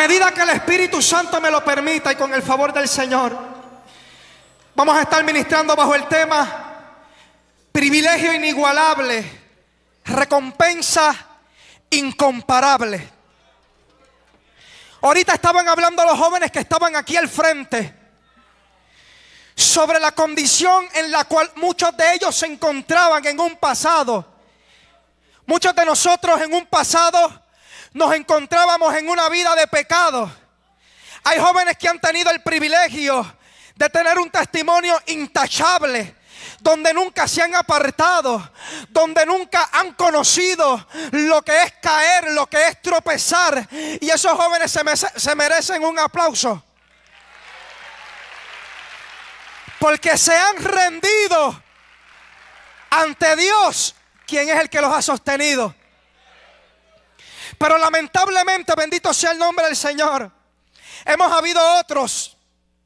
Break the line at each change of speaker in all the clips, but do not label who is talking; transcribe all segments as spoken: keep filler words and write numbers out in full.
medida que el Espíritu Santo me lo permita y con el favor del Señor, vamos a estar ministrando bajo el tema privilegio inigualable, recompensa incomparable. Ahorita estaban hablando los jóvenes que estaban aquí al frente sobre la condición en la cual muchos de ellos se encontraban en un pasado. Muchos de nosotros en un pasado nos encontrábamos en una vida de pecado. Hay jóvenes que han tenido el privilegio de tener un testimonio intachable, donde nunca se han apartado, donde nunca han conocido lo que es caer, lo que es tropezar. Y esos jóvenes se, me, se merecen un aplauso, porque se han rendido ante Dios, quien es el que los ha sostenido. Pero lamentablemente, bendito sea el nombre del Señor, hemos habido otros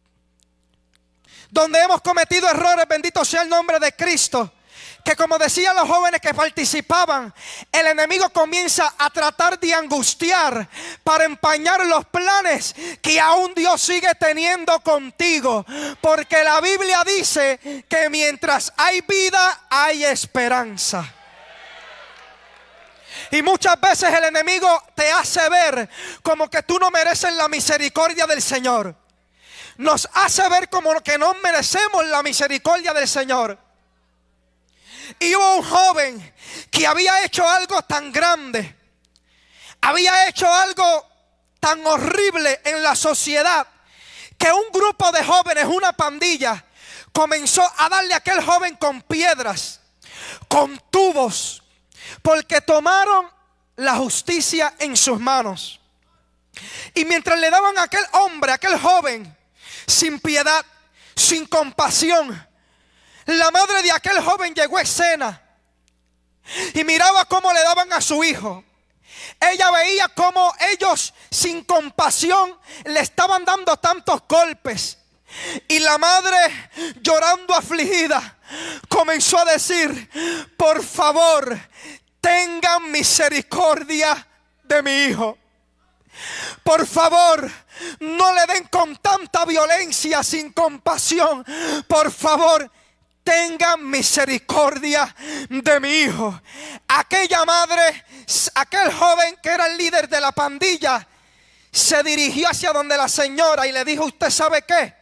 donde hemos cometido errores, bendito sea el nombre de Cristo, que como decían los jóvenes que participaban, el enemigo comienza a tratar de angustiar para empañar los planes que aún Dios sigue teniendo contigo, porque la Biblia dice que mientras hay vida hay esperanza. Y muchas veces el enemigo te hace ver como que tú no mereces la misericordia del Señor. Nos hace ver como que no merecemos la misericordia del Señor. Y hubo un joven que había hecho algo tan grande, había hecho algo tan horrible en la sociedad, que un grupo de jóvenes, una pandilla, comenzó a darle a aquel joven con piedras, con tubos, porque tomaron la justicia en sus manos. Y mientras le daban a aquel hombre, a aquel joven, sin piedad, sin compasión, la madre de aquel joven llegó a escena y miraba cómo le daban a su hijo. Ella veía cómo ellos sin compasión le estaban dando tantos golpes. Y la madre, llorando afligida, comenzó a decir: por favor, tengan misericordia de mi hijo. Por favor, no le den con tanta violencia, sin compasión. Por favor, tengan misericordia de mi hijo. Aquella madre, aquel joven que era el líder de la pandilla, se dirigió hacia donde la señora y le dijo: ¿usted sabe qué?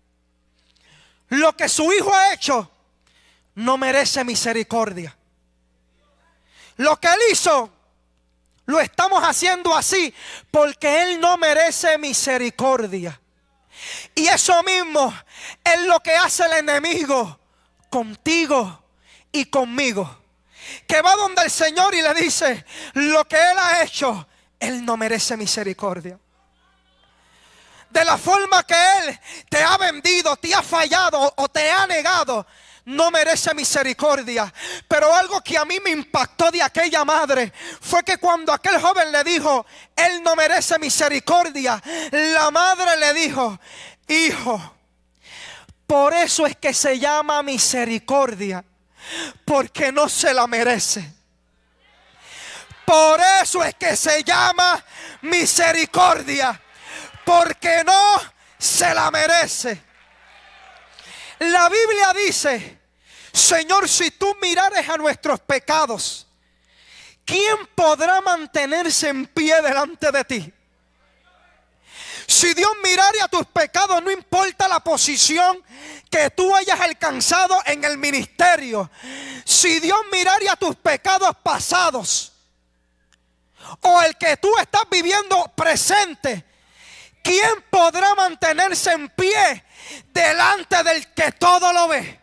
Lo que su hijo ha hecho no merece misericordia. Lo que él hizo lo estamos haciendo así porque él no merece misericordia. Y eso mismo es lo que hace el enemigo contigo y conmigo, que va donde el Señor y le dice: lo que él ha hecho, él no merece misericordia. De la forma que él te ha vendido, te ha fallado o te ha negado, no merece misericordia. Pero algo que a mí me impactó de aquella madre fue que cuando aquel joven le dijo: él no merece misericordia, la madre le dijo: hijo, por eso es que se llama misericordia, porque no se la merece. Por eso es que se llama misericordia, porque no se la merece. La Biblia dice: Señor, si tú mirares a nuestros pecados, ¿quién podrá mantenerse en pie delante de ti? Si Dios mirare a tus pecados, no importa la posición que tú hayas alcanzado en el ministerio. Si Dios mirare a tus pecados pasados o el que tú estás viviendo presente, ¿quién podrá mantenerse en pie delante del que todo lo ve?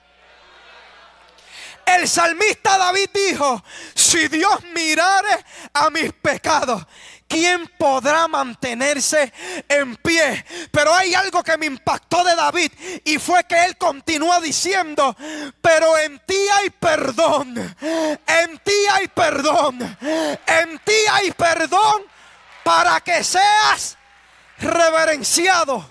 El salmista David dijo: si Dios mirare a mis pecados, ¿quién podrá mantenerse en pie? Pero hay algo que me impactó de David, y fue que él continúa diciendo: pero en ti hay perdón, en ti hay perdón, en ti hay perdón para que seas reverenciado.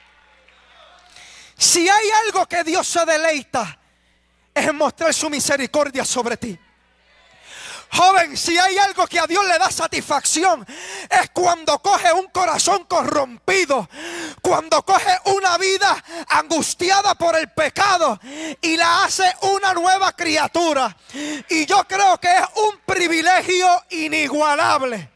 Si hay algo que Dios se deleita, es en mostrar su misericordia sobre ti. Joven, si hay algo que a Dios le da satisfacción, es cuando coge un corazón corrompido, cuando coge una vida angustiada por el pecado y la hace una nueva criatura. Y yo creo que es un privilegio inigualable.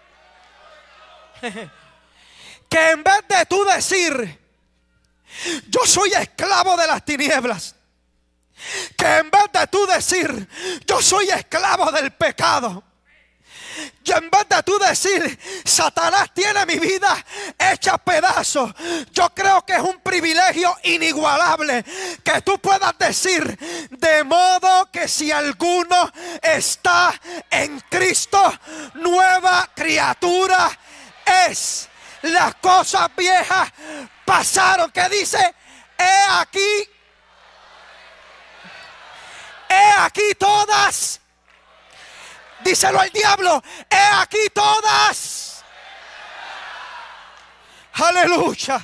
Que en vez de tú decir, yo soy esclavo de las tinieblas, que en vez de tú decir, yo soy esclavo del pecado, y en vez de tú decir, Satanás tiene mi vida hecha pedazos, yo creo que es un privilegio inigualable que tú puedas decir, de modo que si alguno está en Cristo, nueva criatura es. Las cosas viejas pasaron. Que dice, he aquí, he aquí todas. Díselo al diablo, he aquí todas. Aleluya.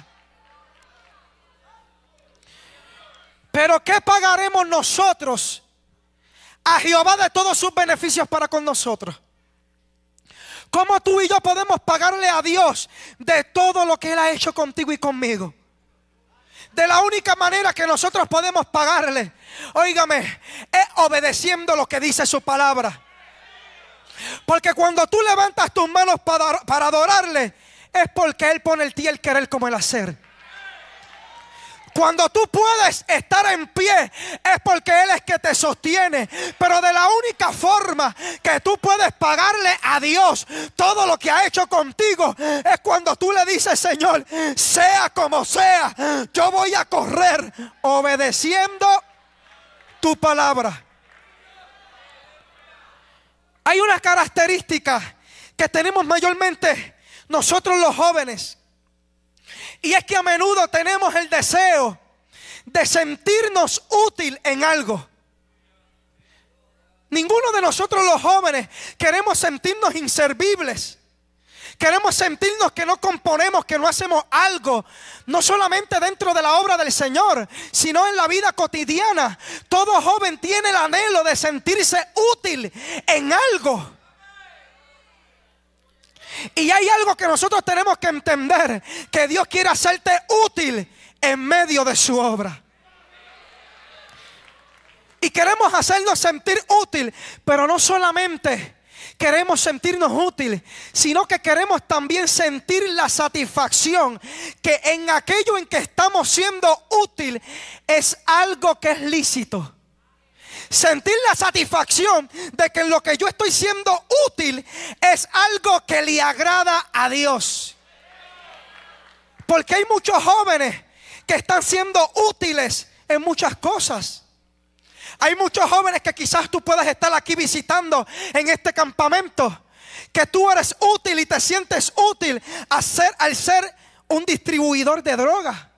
Pero ¿qué pagaremos nosotros a Jehová de todos sus beneficios para con nosotros? ¿Cómo tú y yo podemos pagarle a Dios de todo lo que Él ha hecho contigo y conmigo? De la única manera que nosotros podemos pagarle, óigame, es obedeciendo lo que dice su palabra. Porque cuando tú levantas tus manos para, para adorarle, es porque Él pone en ti el querer como el hacer. Cuando tú puedes estar en pie, es porque Él es que te sostiene. Pero de la única forma que tú puedes pagarle a Dios todo lo que ha hecho contigo, es cuando tú le dices, Señor, sea como sea, yo voy a correr obedeciendo tu palabra. Hay una característica que tenemos mayormente nosotros los jóvenes. Y es que a menudo tenemos el deseo de sentirnos útil en algo. Ninguno de nosotros los jóvenes queremos sentirnos inservibles. Queremos sentirnos que no componemos, que no hacemos algo. No solamente dentro de la obra del Señor, sino en la vida cotidiana. Todo joven tiene el anhelo de sentirse útil en algo. Y hay algo que nosotros tenemos que entender, que Dios quiere hacerte útil en medio de su obra. Y queremos hacernos sentir útil, pero no solamente queremos sentirnos útiles, sino que queremos también sentir la satisfacción que en aquello en que estamos siendo útil es algo que es lícito. Sentir la satisfacción de que en lo que yo estoy siendo útil es algo que le agrada a Dios. Porque hay muchos jóvenes que están siendo útiles en muchas cosas. Hay muchos jóvenes que quizás tú puedas estar aquí visitando en este campamento, que tú eres útil y te sientes útil a ser, al ser un distribuidor de droga.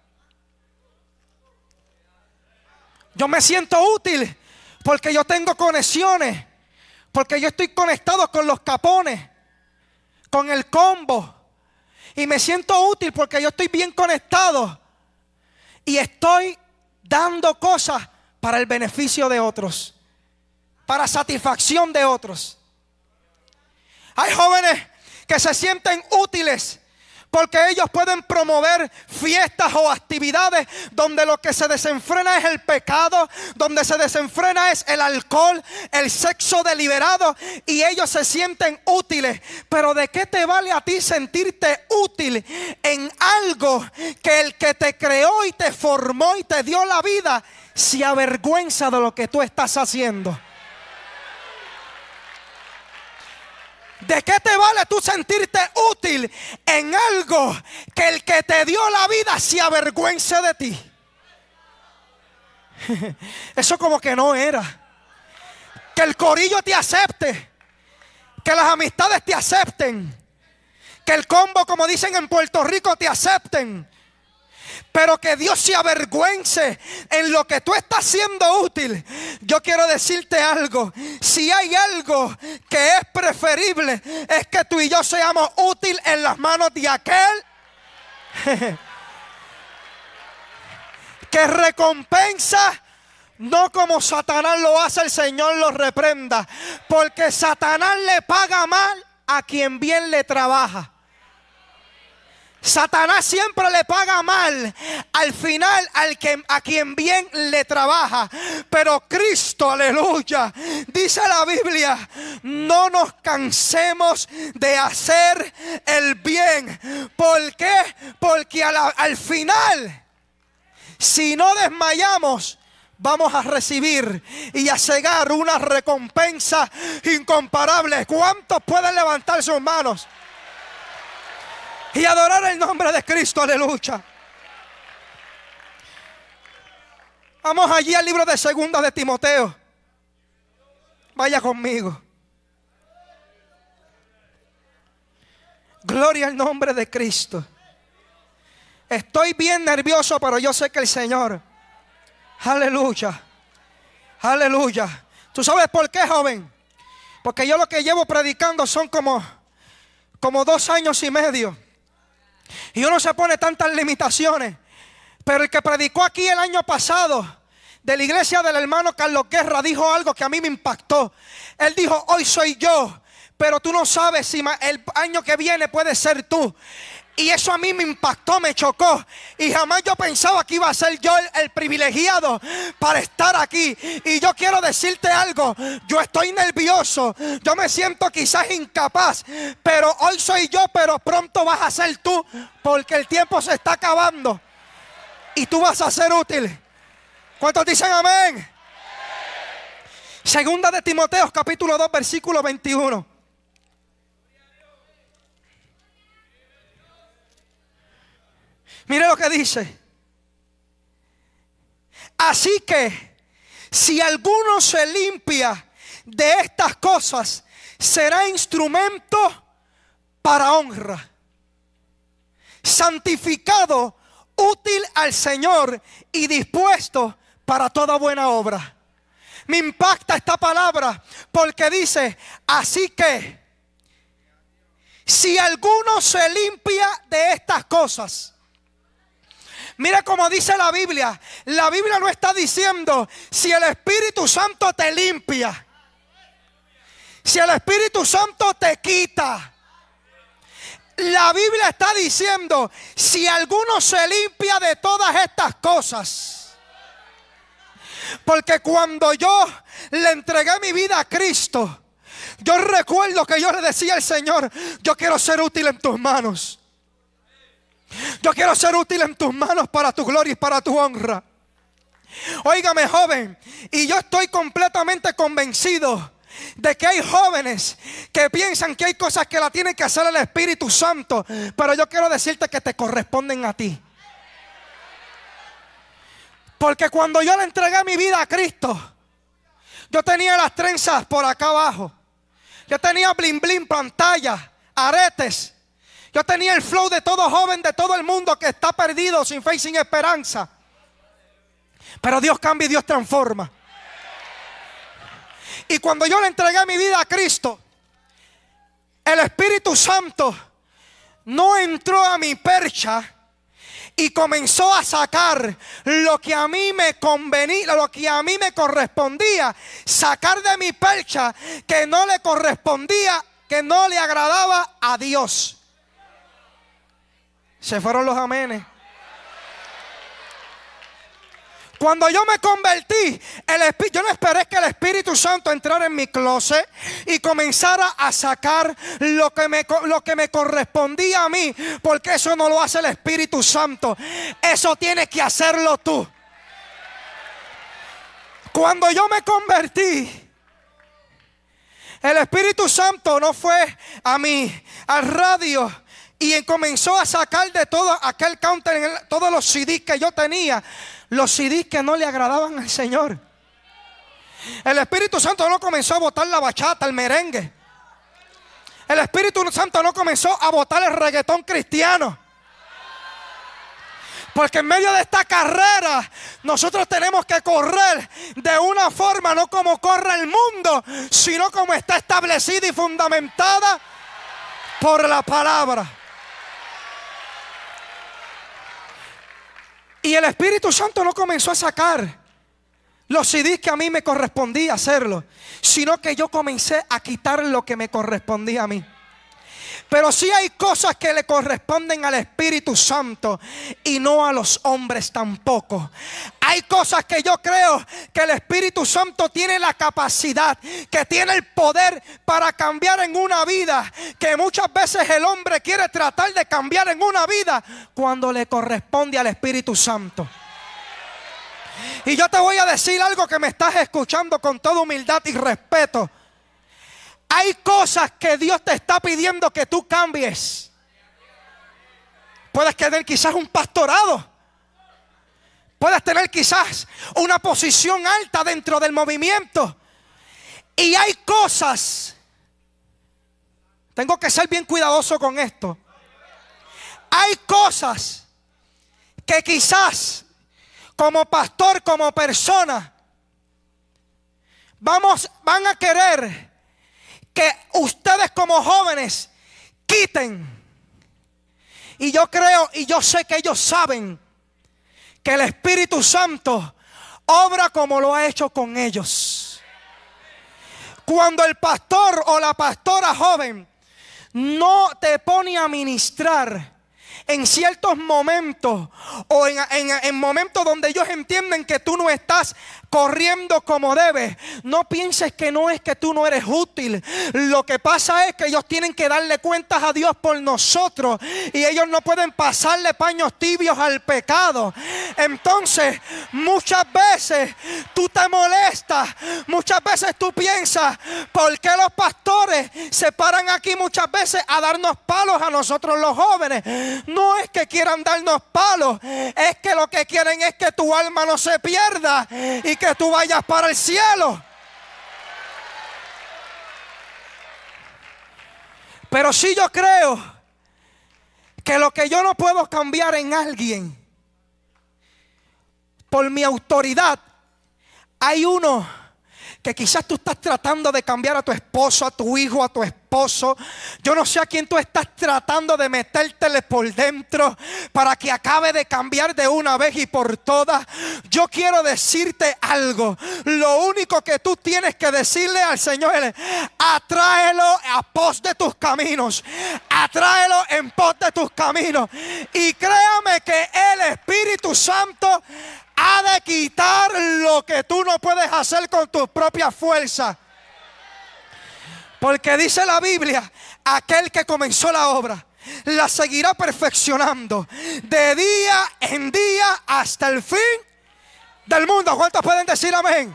Yo me siento útil porque yo tengo conexiones, porque yo estoy conectado con los capones, con el combo. Y me siento útil porque yo estoy bien conectado. Y estoy dando cosas para el beneficio de otros, para satisfacción de otros. Hay jóvenes que se sienten útiles porque ellos pueden promover fiestas o actividades donde lo que se desenfrena es el pecado, donde se desenfrena es el alcohol, el sexo deliberado, y ellos se sienten útiles. Pero ¿de qué te vale a ti sentirte útil en algo que el que te creó y te formó y te dio la vida se avergüenza de lo que tú estás haciendo? ¿De qué te vale tú sentirte útil en algo que el que te dio la vida se avergüence de ti? Eso como que no era. Que el corillo te acepte, que las amistades te acepten, que el combo, como dicen en Puerto Rico, te acepten. Pero que Dios se avergüence en lo que tú estás siendo útil. Yo quiero decirte algo. Si hay algo que es preferible, es que tú y yo seamos útiles en las manos de aquel que recompensa No como Satanás lo hace, el Señor lo reprenda. Porque Satanás le paga mal a quien bien le trabaja. Satanás siempre le paga mal al final al que, a quien bien le trabaja. Pero Cristo, aleluya, dice la Biblia, no nos cansemos de hacer el bien. ¿Por qué? Porque al, al final, si no desmayamos, vamos a recibir y a cegar una recompensa incomparable. ¿Cuántos pueden levantar sus manos y adorar el nombre de Cristo? Aleluya. Vamos allí al libro de Segunda de Timoteo. Vaya conmigo. Gloria al nombre de Cristo. Estoy bien nervioso, pero yo sé que el Señor, aleluya, aleluya. ¿Tú sabes por qué, joven? Porque yo lo que llevo predicando son como, como dos años y medio. Y uno se pone tantas limitaciones. Pero el que predicó aquí el año pasado de la iglesia del hermano Carlos Guerra dijo algo que a mí me impactó. Él dijo: hoy soy yo, pero tú no sabes si el año que viene puede ser tú. Y eso a mí me impactó, me chocó. Y jamás yo pensaba que iba a ser yo el, el privilegiado para estar aquí. Y yo quiero decirte algo. Yo estoy nervioso. Yo me siento quizás incapaz. Pero hoy soy yo, pero pronto vas a ser tú. Porque el tiempo se está acabando. Y tú vas a ser útil. ¿Cuántos dicen amén? Segunda de Timoteo, capítulo dos, versículo veintiuno. Mire lo que dice. Así que si alguno se limpia de estas cosas, será instrumento para honra, santificado, útil al Señor y dispuesto para toda buena obra. Me impacta esta palabra porque dice: así que si alguno se limpia de estas cosas. Mira cómo dice la Biblia. La Biblia no está diciendo si el Espíritu Santo te limpia, si el Espíritu Santo te quita. La Biblia está diciendo si alguno se limpia de todas estas cosas. Porque cuando yo le entregué mi vida a Cristo, yo recuerdo que yo le decía al Señor: yo quiero ser útil en tus manos. Yo quiero ser útil en tus manos para tu gloria y para tu honra. Óigame, joven, y yo estoy completamente convencido de que hay jóvenes que piensan que hay cosas que la tiene que hacer el Espíritu Santo, pero yo quiero decirte que te corresponden a ti. Porque cuando yo le entregué mi vida a Cristo, yo tenía las trenzas por acá abajo, yo tenía bling bling, pantalla, aretes. Yo tenía el flow de todo joven, de todo el mundo que está perdido, sin fe y sin esperanza. Pero Dios cambia y Dios transforma. Y cuando yo le entregué mi vida a Cristo, el Espíritu Santo no entró a mi percha y comenzó a sacar lo que a mí me convenía, lo que a mí me correspondía, sacar de mi percha que no le correspondía, que no le agradaba a Dios. Se fueron los amenes. Cuando yo me convertí, el Espí- yo no esperé que el Espíritu Santo entrara en mi closet y comenzara a sacar lo que, me, lo que me correspondía a mí, porque eso no lo hace el Espíritu Santo. Eso tienes que hacerlo tú. Cuando yo me convertí, el Espíritu Santo no fue a mí, al radio, y comenzó a sacar de todo aquel counter, todos los C Ds que yo tenía, los C Ds que no le agradaban al Señor. El Espíritu Santo no comenzó a botar la bachata, el merengue. El Espíritu Santo no comenzó a botar el reggaetón cristiano. Porque en medio de esta carrera nosotros tenemos que correr de una forma, no como corre el mundo, sino como está establecida y fundamentada por la palabra. Y el Espíritu Santo no comenzó a sacar los C Ds que a mí me correspondía hacerlo, sino que yo comencé a quitar lo que me correspondía a mí. Pero sí hay cosas que le corresponden al Espíritu Santo y no a los hombres tampoco. Hay cosas que yo creo que el Espíritu Santo tiene la capacidad, que tiene el poder para cambiar en una vida, que muchas veces el hombre quiere tratar de cambiar en una vida cuando le corresponde al Espíritu Santo. Y yo te voy a decir algo que me estás escuchando con toda humildad y respeto. Hay cosas que Dios te está pidiendo que tú cambies. Puedes tener quizás un pastorado. Puedes tener quizás una posición alta dentro del movimiento. Y hay cosas, tengo que ser bien cuidadoso con esto. Hay cosas que quizás como pastor, como persona, vamos, van a querer que ustedes como jóvenes quiten. Y yo creo y yo sé que ellos saben que el Espíritu Santo obra como lo ha hecho con ellos. Cuando el pastor o la pastora joven no te pone a ministrar en ciertos momentos o en, en, en momentos donde ellos entienden que tú no estás corriendo como debes, no pienses que no es que tú no eres útil. Lo que pasa es que ellos tienen que darle cuentas a Dios por nosotros y ellos no pueden pasarle paños tibios al pecado. Entonces muchas veces tú te molestas, muchas veces tú piensas, ¿por qué los pastores se paran aquí muchas veces a darnos palos a nosotros los jóvenes? No es que quieran darnos palos, es que lo que quieren es que tu alma no se pierda y que tú vayas para el cielo. Pero sí yo creo que lo que yo no puedo cambiar en alguien por mi autoridad, hay uno que quizás tú estás tratando de cambiar a tu esposo, a tu hijo, a tu esposo. Yo no sé a quién tú estás tratando de metértele por dentro para que acabe de cambiar de una vez y por todas. Yo quiero decirte algo. Lo único que tú tienes que decirle al Señor es: atráelo a pos de tus caminos. Atráelo en pos de tus caminos. Y créame que el Espíritu Santo ha de quitar lo que tú no puedes hacer con tus propias fuerzas. Porque dice la Biblia, aquel que comenzó la obra la seguirá perfeccionando de día en día hasta el fin del mundo. ¿Cuántos pueden decir amén?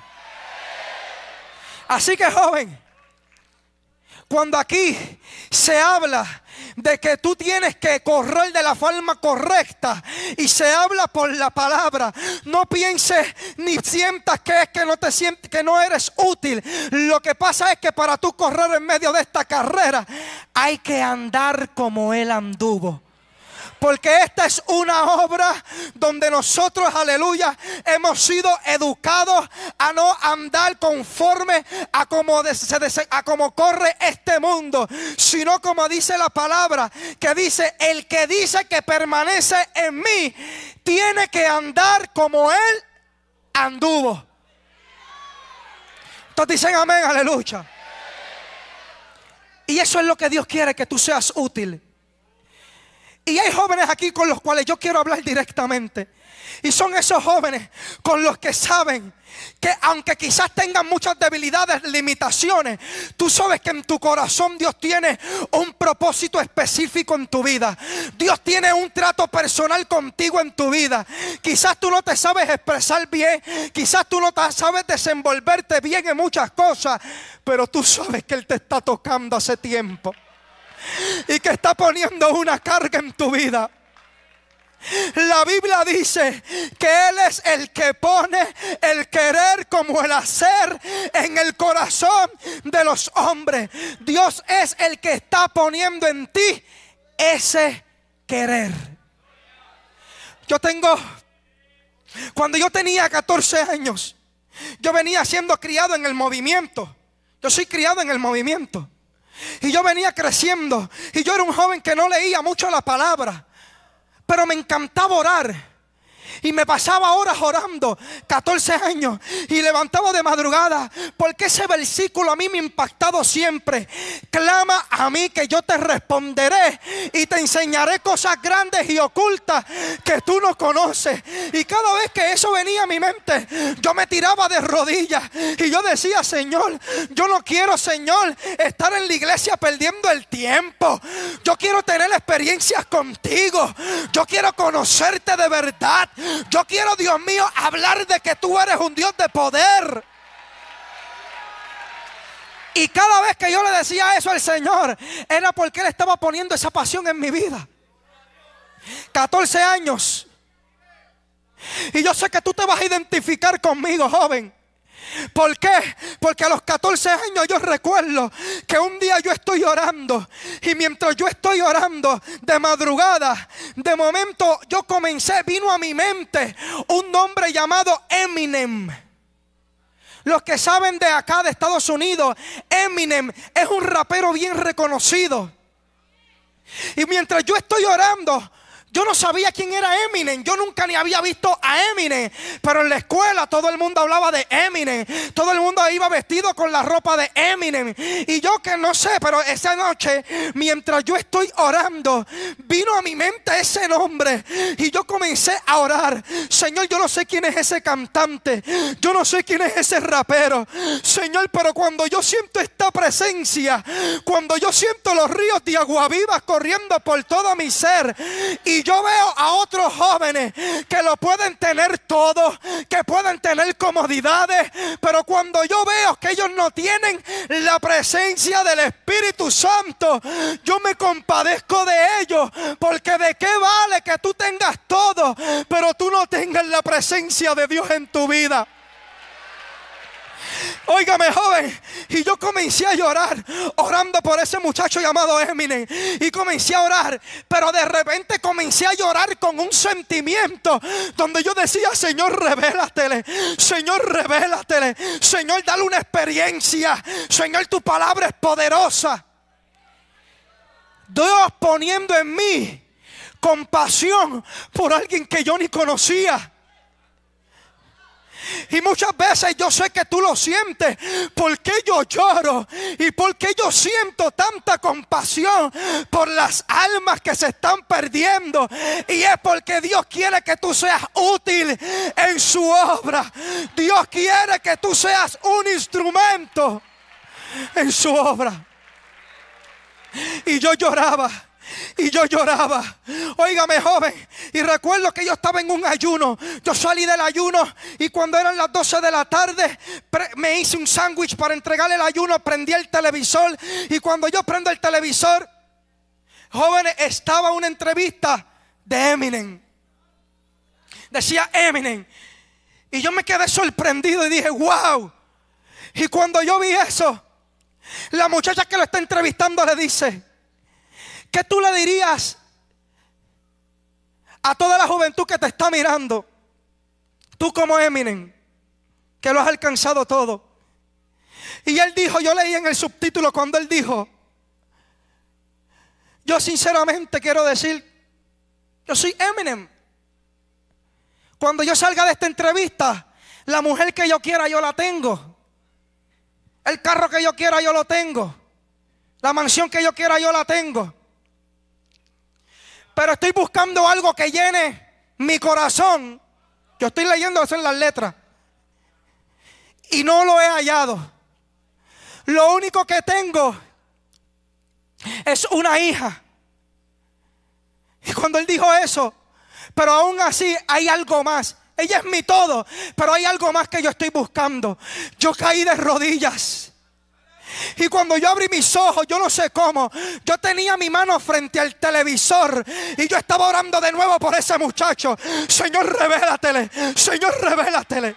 Así que, joven, cuando aquí se habla de que tú tienes que correr de la forma correcta y se habla por la palabra, no pienses ni sientas que es que no te sientes, que no eres útil. Lo que pasa es que para tú correr en medio de esta carrera hay que andar como Él anduvo. Porque esta es una obra donde nosotros, aleluya, hemos sido educados a no andar conforme a como, de, se, a como corre este mundo, sino como dice la palabra, que dice: el que dice que permanece en mí tiene que andar como Él anduvo. Todos dicen amén, aleluya. Y eso es lo que Dios quiere, que tú seas útil. Y hay jóvenes aquí con los cuales yo quiero hablar directamente. Y son esos jóvenes con los que saben que aunque quizás tengan muchas debilidades, limitaciones, tú sabes que en tu corazón Dios tiene un propósito específico en tu vida. Dios tiene un trato personal contigo en tu vida. Quizás tú no te sabes expresar bien, quizás tú no te sabes desenvolverte bien en muchas cosas, pero tú sabes que Él te está tocando hace tiempo y que está poniendo una carga en tu vida. La Biblia dice que Él es el que pone el querer como el hacer en el corazón de los hombres. Dios es el que está poniendo en ti ese querer. Yo tengo, cuando yo tenía catorce años, yo venía siendo criado en el movimiento. Yo soy criado en el movimiento. Y yo venía creciendo. Y yo era un joven que no leía mucho la palabra, pero me encantaba orar. Y me pasaba horas orando, catorce años, y levantaba de madrugada, porque ese versículo a mí me ha impactado siempre. Clama a mí que yo te responderé y te enseñaré cosas grandes y ocultas que tú no conoces. Y cada vez que eso venía a mi mente, yo me tiraba de rodillas y yo decía: Señor, yo no quiero, Señor, estar en la iglesia perdiendo el tiempo. Yo quiero tener experiencias contigo. Yo quiero conocerte de verdad. Yo quiero, Dios mío, hablar de que tú eres un Dios de poder. Y cada vez que yo le decía eso al Señor, era porque Él estaba poniendo esa pasión en mi vida. catorce años. Y yo sé que tú te vas a identificar conmigo, joven. ¿Por qué? Porque a los catorce años yo recuerdo que un día yo estoy orando, y mientras yo estoy orando de madrugada, de momento yo comencé, vino a mi mente un nombre llamado Eminem. Los que saben de acá de Estados Unidos, Eminem es un rapero bien reconocido. Y mientras yo estoy orando, yo no sabía quién era Eminem. Yo nunca ni había visto a Eminem. Pero en la escuela todo el mundo hablaba de Eminem. Todo el mundo iba vestido con la ropa de Eminem. Y yo que no sé, pero esa noche, mientras yo estoy orando, vino a mi mente ese nombre. Y yo comencé a orar: Señor, yo no sé quién es ese cantante. Yo no sé quién es ese rapero. Señor, pero cuando yo siento esta presencia, cuando yo siento los ríos de agua viva corriendo por todo mi ser, y yo veo a otros jóvenes que lo pueden tener todo, que pueden tener comodidades, pero cuando yo veo que ellos no tienen la presencia del Espíritu Santo, yo me compadezco de ellos. Porque de qué vale que tú tengas todo, pero tú no tengas la presencia de Dios en tu vida. Óigame, joven, y yo comencé a llorar, orando por ese muchacho llamado Eminem. Y comencé a orar, pero de repente comencé a llorar con un sentimiento donde yo decía: Señor, revélatele, Señor, revélatele, Señor, dale una experiencia, Señor, tu palabra es poderosa. Dios poniendo en mí compasión por alguien que yo ni conocía. Y muchas veces yo sé que tú lo sientes. ¿Por qué yo lloro? ¿Y por qué yo siento tanta compasión por las almas que se están perdiendo? Y es porque Dios quiere que tú seas útil en su obra. Dios quiere que tú seas un instrumento en su obra. Y yo lloraba. Y yo lloraba. Óigame, joven, y recuerdo que yo estaba en un ayuno. Yo salí del ayuno y cuando eran las doce de la tarde me hice un sándwich para entregarle el ayuno. Prendí el televisor y cuando yo prendo el televisor, jóvenes, estaba una entrevista de Eminem. Decía Eminem. Y yo me quedé sorprendido y dije: wow. Y cuando yo vi eso, la muchacha que lo está entrevistando le dice: ¿qué tú le dirías a toda la juventud que te está mirando? Tú como Eminem, que lo has alcanzado todo. Y él dijo, yo leí en el subtítulo cuando él dijo: yo sinceramente quiero decir, yo soy Eminem. Cuando yo salga de esta entrevista, la mujer que yo quiera yo la tengo. El carro que yo quiera yo lo tengo. La mansión que yo quiera yo la tengo. Pero estoy buscando algo que llene mi corazón. Yo estoy leyendo eso en las letras y no lo he hallado. Lo único que tengo es una hija. Y cuando él dijo eso, pero aún así hay algo más. Ella es mi todo, pero hay algo más que yo estoy buscando. Yo caí de rodillas. Y cuando yo abrí mis ojos, yo no sé cómo, yo tenía mi mano frente al televisor y yo estaba orando de nuevo por ese muchacho. Señor, revélatele, Señor, revélatele.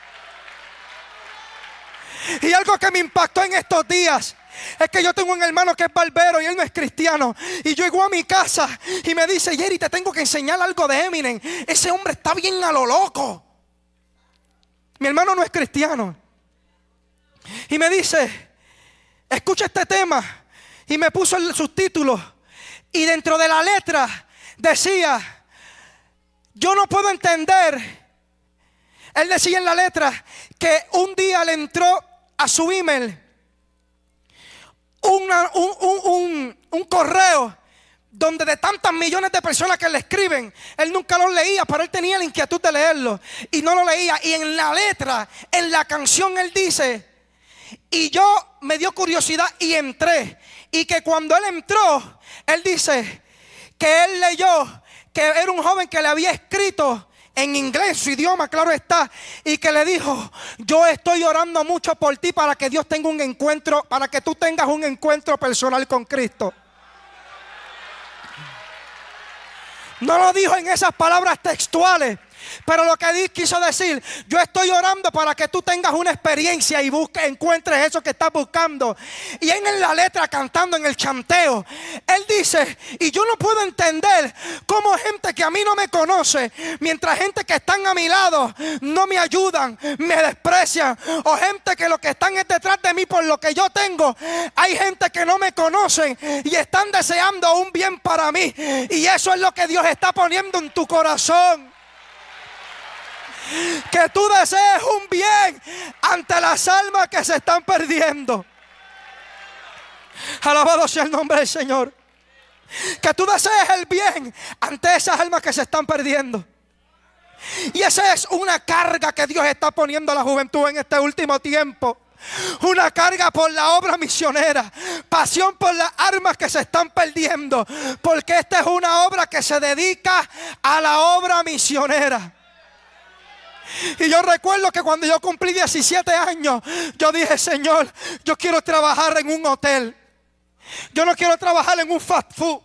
Y algo que me impactó en estos días es que yo tengo un hermano que es barbero y él no es cristiano. Y yo llego a mi casa y me dice: Jerry, te tengo que enseñar algo de Eminem. Ese hombre está bien a lo loco. Mi hermano no es cristiano. Y me dice: escucha este tema. Y me puso el subtítulo. Y dentro de la letra decía: Yo no puedo entender. Él decía en la letra que un día le entró a su email una, un, un, un, un correo donde de tantas millones de personas que le escriben, él nunca lo leía, pero él tenía la inquietud de leerlo y no lo leía. Y en la letra, en la canción, él dice: y yo me dio curiosidad y entré. Y que cuando él entró, él dice que él leyó que era un joven que le había escrito en inglés, su idioma, claro está, y que le dijo: yo estoy orando mucho por ti para que Dios tenga un encuentro, para que tú tengas un encuentro personal con Cristo. No lo dijo en esas palabras textuales, pero lo que quiso decir: yo estoy orando para que tú tengas una experiencia y busques, encuentres eso que estás buscando. Y en la letra, cantando en el chanteo, él dice: y yo no puedo entender cómo gente que a mí no me conoce, mientras gente que están a mi lado no me ayudan, me desprecian, o gente que lo que están es detrás de mí por lo que yo tengo. Hay gente que no me conocen y están deseando un bien para mí, y eso es lo que Dios está poniendo en tu corazón. Que tú desees un bien ante las almas que se están perdiendo. Alabado sea el nombre del Señor. Que tú desees el bien ante esas almas que se están perdiendo. Y esa es una carga que Dios está poniendo a la juventud en este último tiempo. Una carga por la obra misionera, pasión por las almas que se están perdiendo, porque esta es una obra que se dedica a la obra misionera. Y yo recuerdo que cuando yo cumplí diecisiete años, yo dije: Señor, yo quiero trabajar en un hotel. Yo no quiero trabajar en un fast food.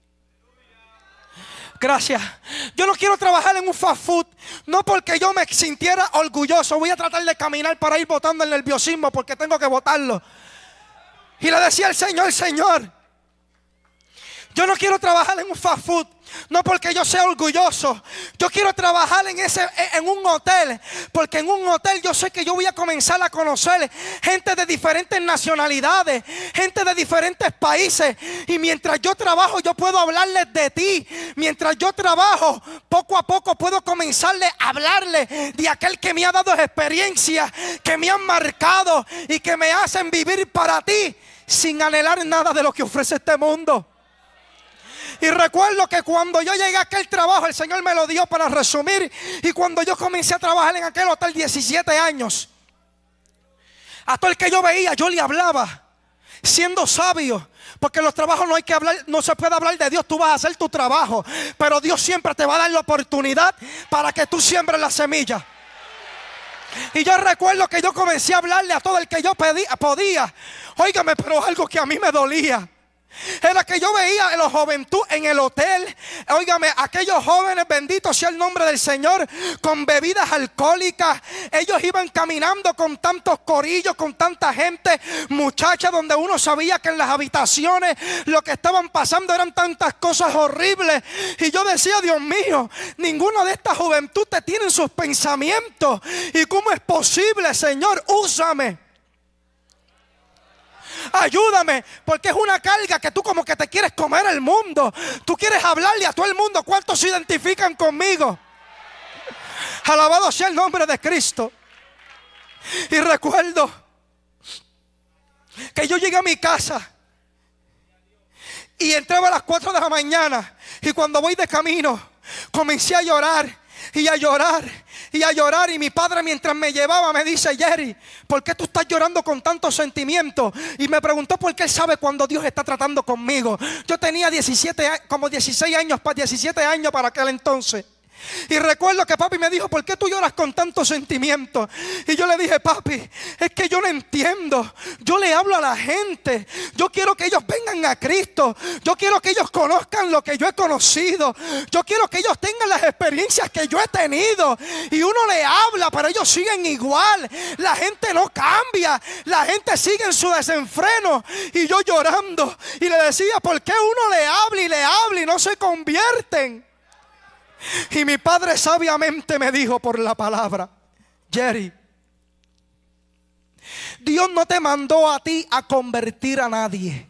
Gracias. Yo no quiero trabajar en un fast food, no porque yo me sintiera orgulloso. Voy a tratar de caminar para ir botando el nerviosismo, porque tengo que botarlo. Y le decía al Señor: Señor, yo no quiero trabajar en un fast food, no porque yo sea orgulloso. Yo quiero trabajar en, ese, en un hotel, porque en un hotel yo sé que yo voy a comenzar a conocer gente de diferentes nacionalidades, gente de diferentes países. Y mientras yo trabajo, yo puedo hablarles de ti. Mientras yo trabajo, poco a poco puedo comenzarle a hablarles de aquel que me ha dado experiencias, que me han marcado y que me hacen vivir para ti, sin anhelar nada de lo que ofrece este mundo. Y recuerdo que cuando yo llegué a aquel trabajo, el Señor me lo dio para resumir. Y cuando yo comencé a trabajar en aquel hotel, diecisiete años, a todo el que yo veía, yo le hablaba, siendo sabio. Porque en los trabajos no hay que hablar, no se puede hablar de Dios. Tú vas a hacer tu trabajo, pero Dios siempre te va a dar la oportunidad para que tú siembres la semilla. Y yo recuerdo que yo comencé a hablarle a todo el que yo pedía, podía. Óigame, pero algo que a mí me dolía era que yo veía a la juventud en el hotel. Óigame, aquellos jóvenes, bendito sea el nombre del Señor, con bebidas alcohólicas. Ellos iban caminando con tantos corillos, con tanta gente, muchachas, donde uno sabía que en las habitaciones lo que estaban pasando eran tantas cosas horribles. Y yo decía: Dios mío, ninguno de esta juventud te tiene en sus pensamientos. ¿Y cómo es posible, Señor? Úsame. Ayúdame, porque es una carga que tú como que te quieres comer el mundo. Tú quieres hablarle a todo el mundo. ¿Cuántos se identifican conmigo? Alabado sea el nombre de Cristo. Y recuerdo que yo llegué a mi casa y entraba a las cuatro de la mañana. Y cuando voy de camino, comencé a llorar y a llorar y a llorar. Y mi padre, mientras me llevaba, me dice: Jerry, ¿por qué tú estás llorando con tanto sentimiento? Y me preguntó por qué él sabe cuando Dios está tratando conmigo. Yo tenía diecisiete, como dieciséis años, diecisiete años para aquel entonces. Y recuerdo que papi me dijo: ¿por qué tú lloras con tanto sentimiento? Y yo le dije: papi, es que yo no entiendo. Yo le hablo a la gente. Yo quiero que ellos vengan a Cristo. Yo quiero que ellos conozcan lo que yo he conocido. Yo quiero que ellos tengan las experiencias que yo he tenido. Y uno le habla, pero ellos siguen igual. La gente no cambia. La gente sigue en su desenfreno. Y yo llorando. Y le decía: ¿por qué uno le habla y le habla y no se convierten? Y mi padre sabiamente me dijo por la palabra: Jerry, Dios no te mandó a ti a convertir a nadie.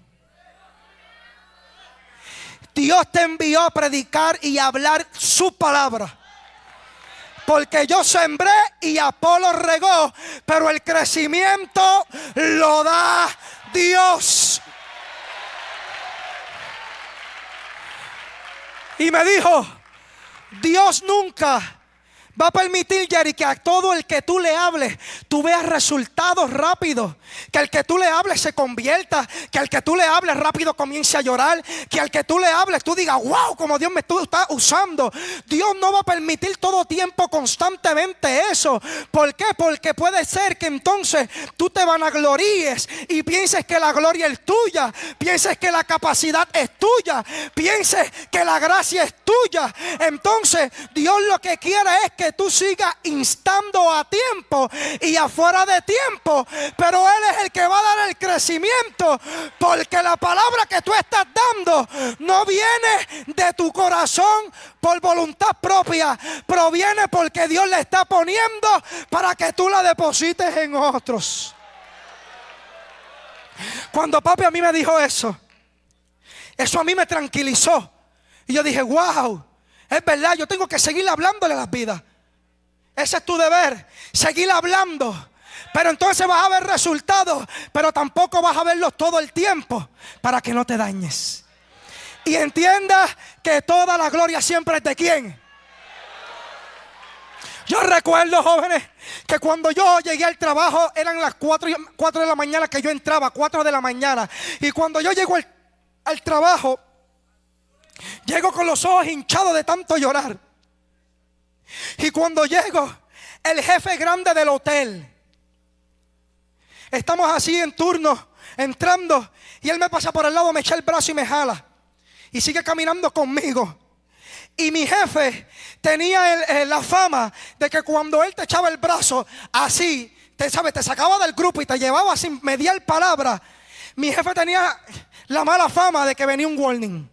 Dios te envió a predicar y a hablar su palabra. Porque yo sembré y Apolo regó, pero el crecimiento lo da Dios. Y me dijo, Dios nunca va a permitir, Jerry, que a todo el que tú le hables, tú veas resultados rápidos. Que al que tú le hables se convierta. Que al que tú le hables rápido comience a llorar. Que al que tú le hables tú digas, wow, como Dios me está usando. Dios no va a permitir todo tiempo constantemente eso. ¿Por qué? Porque puede ser que entonces tú te vanagloríes y pienses que la gloria es tuya. Pienses que la capacidad es tuya. Pienses que la gracia es tuya. Entonces Dios lo que quiere es que que tú sigas instando a tiempo y afuera de tiempo, pero Él es el que va a dar el crecimiento, porque la palabra que tú estás dando no viene de tu corazón por voluntad propia, proviene porque Dios le está poniendo para que tú la deposites en otros. Cuando papi a mí me dijo eso, eso a mí me tranquilizó y yo dije, wow, es verdad, yo tengo que seguir hablándole a las vidas. Ese es tu deber, seguir hablando. Pero entonces vas a ver resultados, pero tampoco vas a verlos todo el tiempo, para que no te dañes. Y entiendas que toda la gloria siempre es de ¿quién? Yo recuerdo, jóvenes, que cuando yo llegué al trabajo eran las cuatro de la mañana que yo entraba, cuatro de la mañana. Y cuando yo llego al, al trabajo, llego con los ojos hinchados de tanto llorar. Y cuando llego, el jefe grande del hotel, estamos así en turno, entrando, y él me pasa por el lado, me echa el brazo y me jala. Y sigue caminando conmigo. Y mi jefe tenía el, el, la fama de que cuando él te echaba el brazo así, te, ¿sabes? Te sacaba del grupo y te llevaba sin mediar palabra. Mi jefe tenía la mala fama de que venía un warning.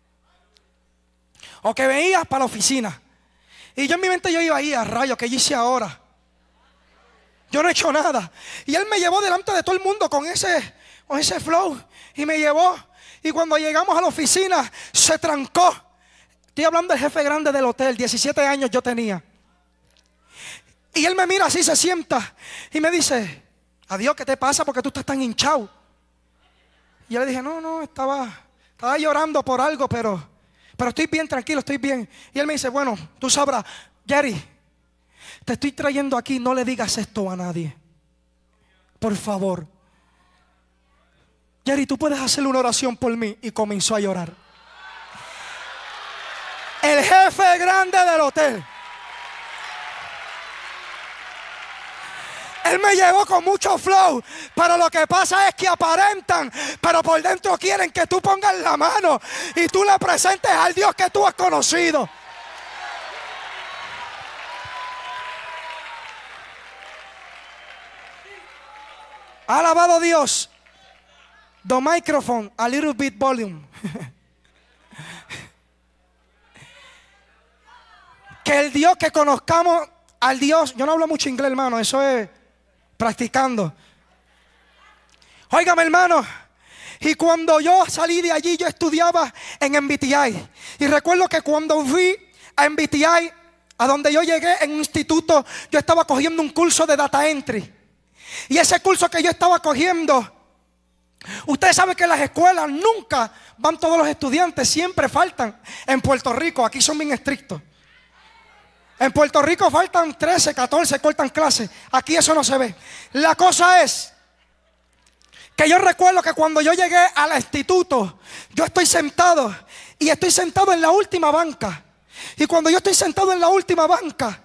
O que venías para la oficina. Y yo en mi mente yo iba ahí a rayos, ¿qué yo hice ahora? Yo no he hecho nada. Y él me llevó delante de todo el mundo con ese, con ese flow. Y me llevó. Y cuando llegamos a la oficina, se trancó. Estoy hablando del jefe grande del hotel, diecisiete años yo tenía. Y él me mira así, se sienta. Y me dice, adiós, ¿qué te pasa? Porque tú estás tan hinchado. Y yo le dije, no, no, estaba, estaba llorando por algo, pero... Pero estoy bien, tranquilo, estoy bien. Y él me dice, bueno, tú sabrás, Jerry, te estoy trayendo aquí, no le digas esto a nadie. Por favor. Jerry, tú puedes hacerle una oración por mí. Y comenzó a llorar. El jefe grande del hotel. Él me llevó con mucho flow, pero lo que pasa es que aparentan, pero por dentro quieren que tú pongas la mano y tú le presentes al Dios que tú has conocido. Alabado Dios. The microphone, a little bit volume. Que el Dios que conozcamos, al Dios, yo no hablo mucho inglés, hermano, eso es practicando. Óigame, hermano, y cuando yo salí de allí, yo estudiaba en M B T I. Y recuerdo que cuando fui a M B T I, a donde yo llegué en un instituto, yo estaba cogiendo un curso de data entry. Y ese curso que yo estaba cogiendo, ustedes saben que en las escuelas nunca van todos los estudiantes, siempre faltan. En Puerto Rico, aquí son bien estrictos. En Puerto Rico faltan trece, catorce, cortan clases. Aquí eso no se ve. La cosa es que yo recuerdo que cuando yo llegué al instituto, yo estoy sentado y estoy sentado en la última banca. Y cuando yo estoy sentado en la última banca,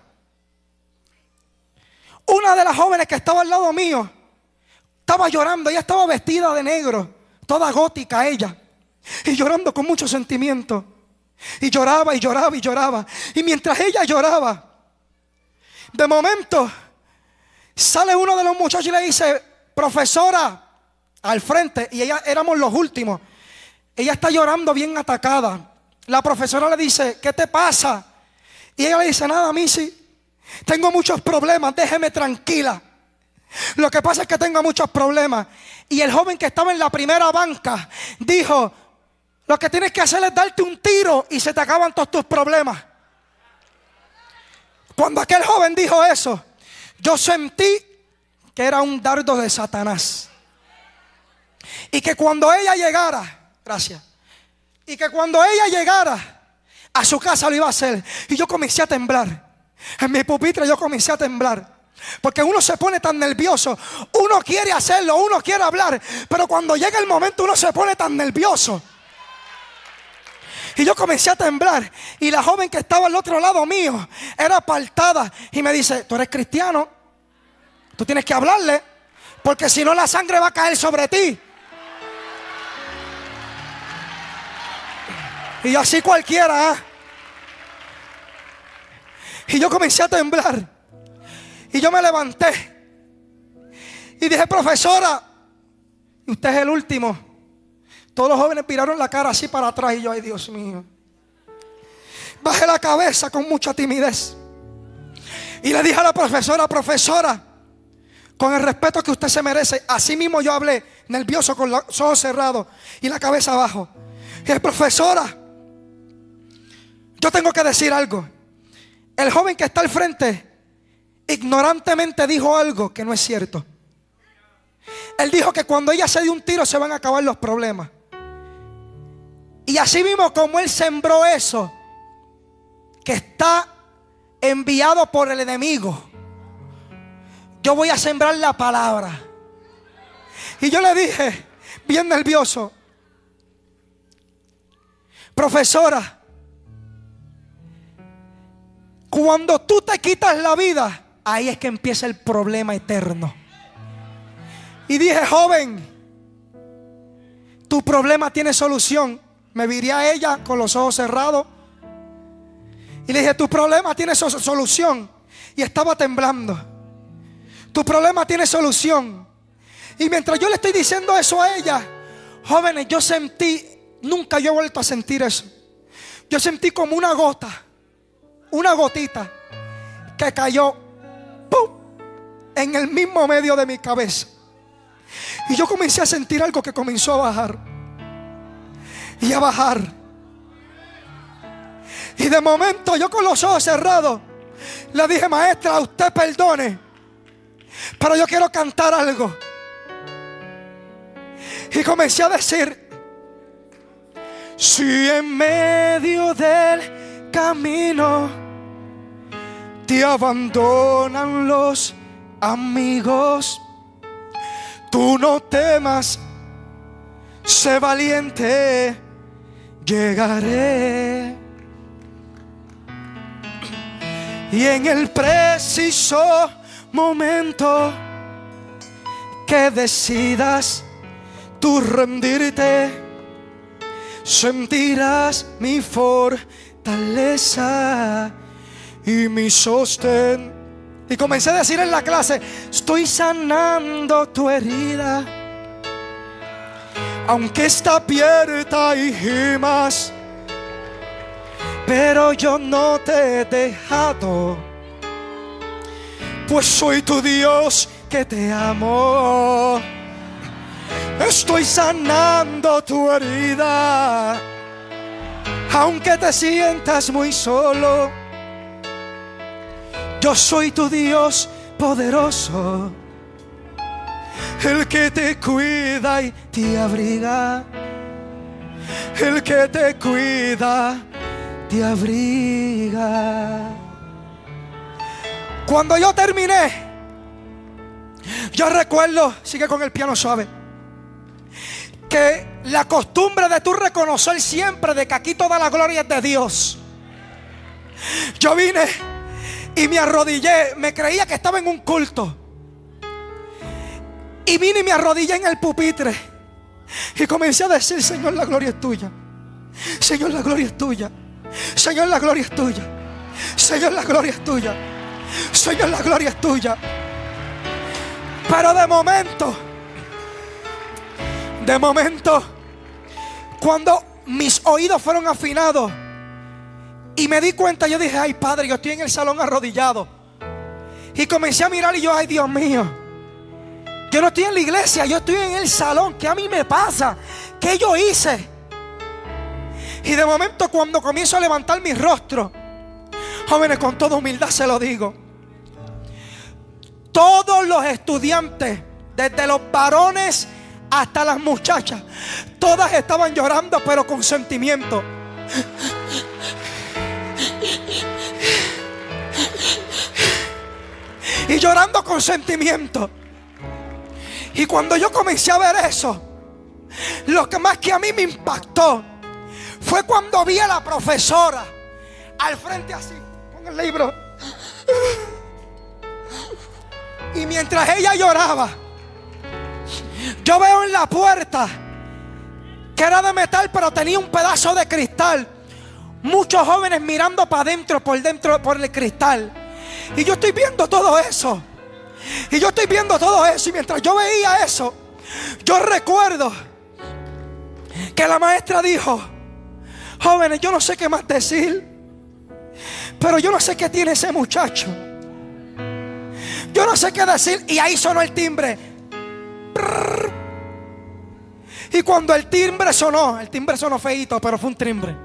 una de las jóvenes que estaba al lado mío estaba llorando. Ella estaba vestida de negro, toda gótica ella, y llorando con mucho sentimiento. Y lloraba y lloraba y lloraba. Y mientras ella lloraba, de momento sale uno de los muchachos y le dice, profesora, al frente. Y ella éramos los últimos. Ella está llorando bien atacada. La profesora le dice, ¿qué te pasa? Y ella le dice, nada, Missy, tengo muchos problemas, déjeme tranquila. Lo que pasa es que tengo muchos problemas. Y el joven que estaba en la primera banca dijo, lo que tienes que hacer es darte un tiro y se te acaban todos tus problemas. Cuando aquel joven dijo eso, yo sentí que era un dardo de Satanás. Y que cuando ella llegara, gracias, y que cuando ella llegara a su casa lo iba a hacer. Y yo comencé a temblar. En mi pupitre yo comencé a temblar. Porque uno se pone tan nervioso. Uno quiere hacerlo, uno quiere hablar, pero cuando llega el momento uno se pone tan nervioso. Y yo comencé a temblar. Y la joven que estaba al otro lado mío era apartada. Y me dice, tú eres cristiano, tú tienes que hablarle, porque si no la sangre va a caer sobre ti. Y así cualquiera, ¿eh? Y yo comencé a temblar. Y yo me levanté y dije, profesora, y usted es el último. Todos los jóvenes miraron la cara así para atrás. Y yo, ay Dios mío. Bajé la cabeza con mucha timidez y le dije a la profesora, profesora, con el respeto que usted se merece. Así mismo yo hablé, nervioso, con los ojos cerrados y la cabeza abajo. Y dije, profesora, yo tengo que decir algo. El joven que está al frente ignorantemente dijo algo que no es cierto. Él dijo que cuando ella se dio un tiro se van a acabar los problemas. Y así mismo como él sembró eso, que está enviado por el enemigo, yo voy a sembrar la palabra. Y yo le dije, bien nervioso, profesora, cuando tú te quitas la vida, ahí es que empieza el problema eterno. Y dije, joven, tu problema tiene solución. Me viré a ella con los ojos cerrados y le dije, tu problema tiene so- solución. Y estaba temblando. Tu problema tiene solución. Y mientras yo le estoy diciendo eso a ella, jóvenes, yo sentí, nunca yo he vuelto a sentir eso. Yo sentí como una gota, una gotita que cayó, ¡pum!, en el mismo medio de mi cabeza. Y yo comencé a sentir algo que comenzó a bajar y a bajar. Y de momento yo con los ojos cerrados le dije, maestra, usted perdone, pero yo quiero cantar algo. Y comencé a decir, si en medio del camino te abandonan los amigos, tú no temas, sé valiente, llegaré. Y en el preciso momento que decidas tú rendirte, sentirás mi fortaleza y mi sostén. Y comencé a decir en la clase, estoy sanando tu herida, aunque está abierta y gimas, pero yo no te he dejado, pues soy tu Dios que te amo. Estoy sanando tu herida, aunque te sientas muy solo. Yo soy tu Dios poderoso, el que te cuida y te abriga, el que te cuida, te abriga. Cuando yo terminé, yo recuerdo, sigue con el piano suave, que la costumbre de tú reconocer siempre de que aquí toda la gloria es de Dios. Yo vine y me arrodillé, me creía que estaba en un culto, y vine y me arrodillé en el pupitre y comencé a decir, Señor, la gloria es tuya, Señor, la gloria es tuya, Señor, la gloria es tuya, Señor, la gloria es tuya, Señor, la gloria es tuya. Pero de momento, de momento, cuando mis oídos fueron afinados y me di cuenta, yo dije, ay Padre, yo estoy en el salón arrodillado. Y comencé a mirar y yo, ay Dios mío, yo no estoy en la iglesia, yo estoy en el salón. ¿Qué a mí me pasa? ¿Qué yo hice? Y de momento, cuando comienzo a levantar mi rostro, Jóvenes, con toda humildad se lo digo. Todos los estudiantes, desde los varones hasta las muchachas, todas estaban llorando, pero con sentimiento. Y llorando con sentimiento. Y cuando yo comencé a ver eso, lo que más que a mí me impactó fue cuando vi a la profesora al frente así, con el libro. Y mientras ella lloraba, yo veo en la puerta, que era de metal pero tenía un pedazo de cristal, muchos jóvenes mirando para adentro, por dentro, por el cristal. Y yo estoy viendo todo eso. Y yo estoy viendo todo eso. Y mientras yo veía eso, yo recuerdo que la maestra dijo: jóvenes, yo no sé qué más decir, pero yo no sé qué tiene ese muchacho. Yo no sé qué decir. Y ahí sonó el timbre. Y cuando el timbre sonó, el timbre sonó feíto, pero fue un timbre.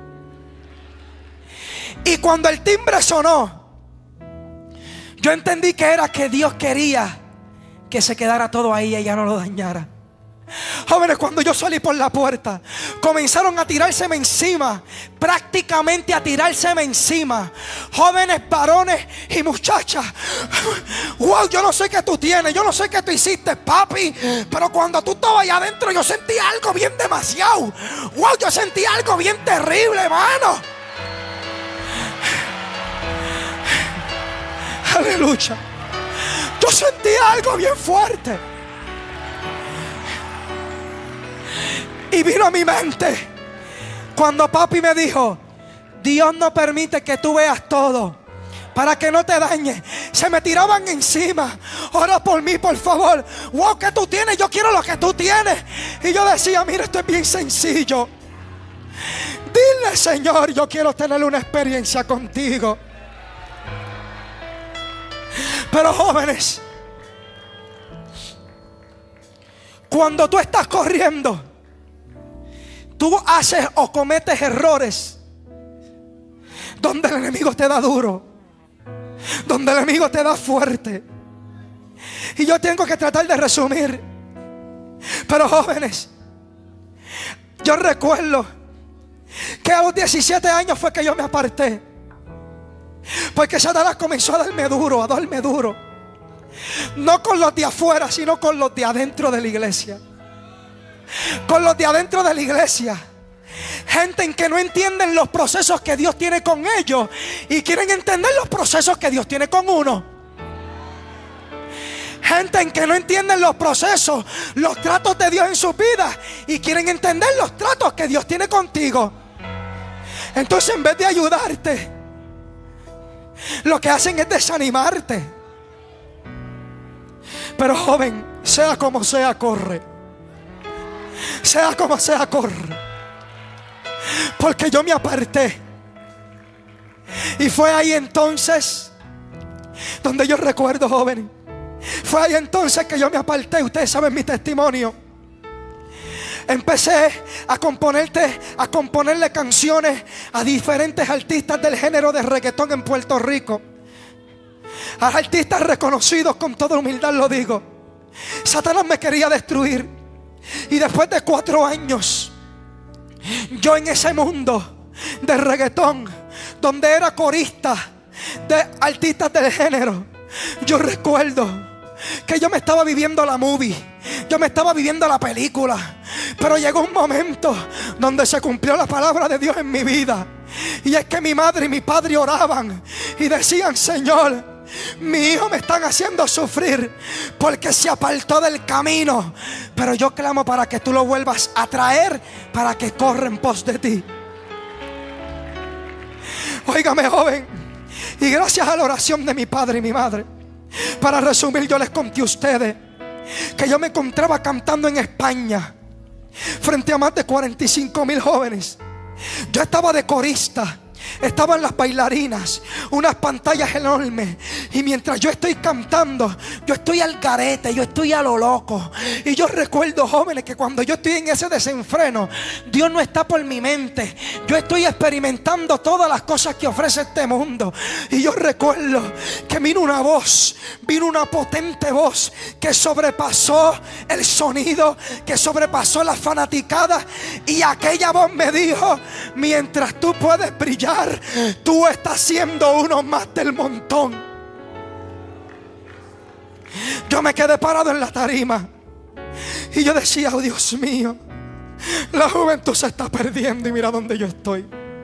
Y cuando el timbre sonó, yo entendí que era que Dios quería que se quedara todo ahí y ella no lo dañara. Jóvenes, cuando yo salí por la puerta, comenzaron a tirárseme encima, prácticamente a tirárseme encima. Jóvenes, varones y muchachas. Wow, yo no sé qué tú tienes, yo no sé qué tú hiciste, papi, pero cuando tú estabas allá adentro yo sentí algo bien demasiado. Wow, yo sentí algo bien terrible, hermano. Aleluya. Yo sentí algo bien fuerte. Y vino a mi mente cuando papi me dijo: Dios no permite que tú veas todo para que no te dañes. Se me tiraban encima. Ora por mí, por favor. Wow, ¿qué tú tienes? Yo quiero lo que tú tienes. Y yo decía: mira, esto es bien sencillo. Dile: Señor, yo quiero tener una experiencia contigo. Pero jóvenes, cuando tú estás corriendo, tú haces o cometes errores donde el enemigo te da duro, donde el enemigo te da fuerte. Y yo tengo que tratar de resumir. Pero jóvenes, yo recuerdo que a los diecisiete años fue que yo me aparté, porque Satanás comenzó a darme duro, a darme duro. No con los de afuera, sino con los de adentro de la iglesia. Con los de adentro de la iglesia. Gente en que no entienden los procesos que Dios tiene con ellos y quieren entender los procesos que Dios tiene con uno. Gente en que no entienden los procesos, los tratos de Dios en sus vidas y quieren entender los tratos que Dios tiene contigo. Entonces, en vez de ayudarte, lo que hacen es desanimarte. Pero joven, sea como sea, corre. Sea como sea, corre. Porque yo me aparté. Y fue ahí entonces donde yo recuerdo, joven, fue ahí entonces que yo me aparté. Ustedes saben mi testimonio. Empecé a componerte, a componerle canciones a diferentes artistas del género de reggaetón en Puerto Rico. A artistas reconocidos, con toda humildad lo digo. Satanás me quería destruir. Y después de cuatro años, yo en ese mundo de reggaetón, donde era corista de artistas del género, yo recuerdo que yo me estaba viviendo la movie, yo me estaba viviendo la película. Pero llegó un momento donde se cumplió la palabra de Dios en mi vida. Y es que mi madre y mi padre oraban y decían: Señor, mi hijo me están haciendo sufrir porque se apartó del camino, pero yo clamo para que tú lo vuelvas a traer, para que corra en pos de ti. Óigame, joven, y gracias a la oración de mi padre y mi madre, para resumir, yo les conté a ustedes que yo me encontraba cantando en España frente a más de cuarenta y cinco mil jóvenes. Yo estaba de corista estaban las bailarinas, unas pantallas enormes, y mientras yo estoy cantando, yo estoy al garete, yo estoy a lo loco. Y yo recuerdo, jóvenes, que cuando yo estoy en ese desenfreno, Dios no está por mi mente. Yo estoy experimentando todas las cosas que ofrece este mundo. Y yo recuerdo que vino una voz, vino una potente voz que sobrepasó el sonido, que sobrepasó la fanaticada, y aquella voz me dijo: mientras tú puedes brillar, tú estás siendo uno más del montón. Yo me quedé parado en la tarima y yo decía: oh Dios mío, la juventud se está perdiendo y mira dónde yo estoy.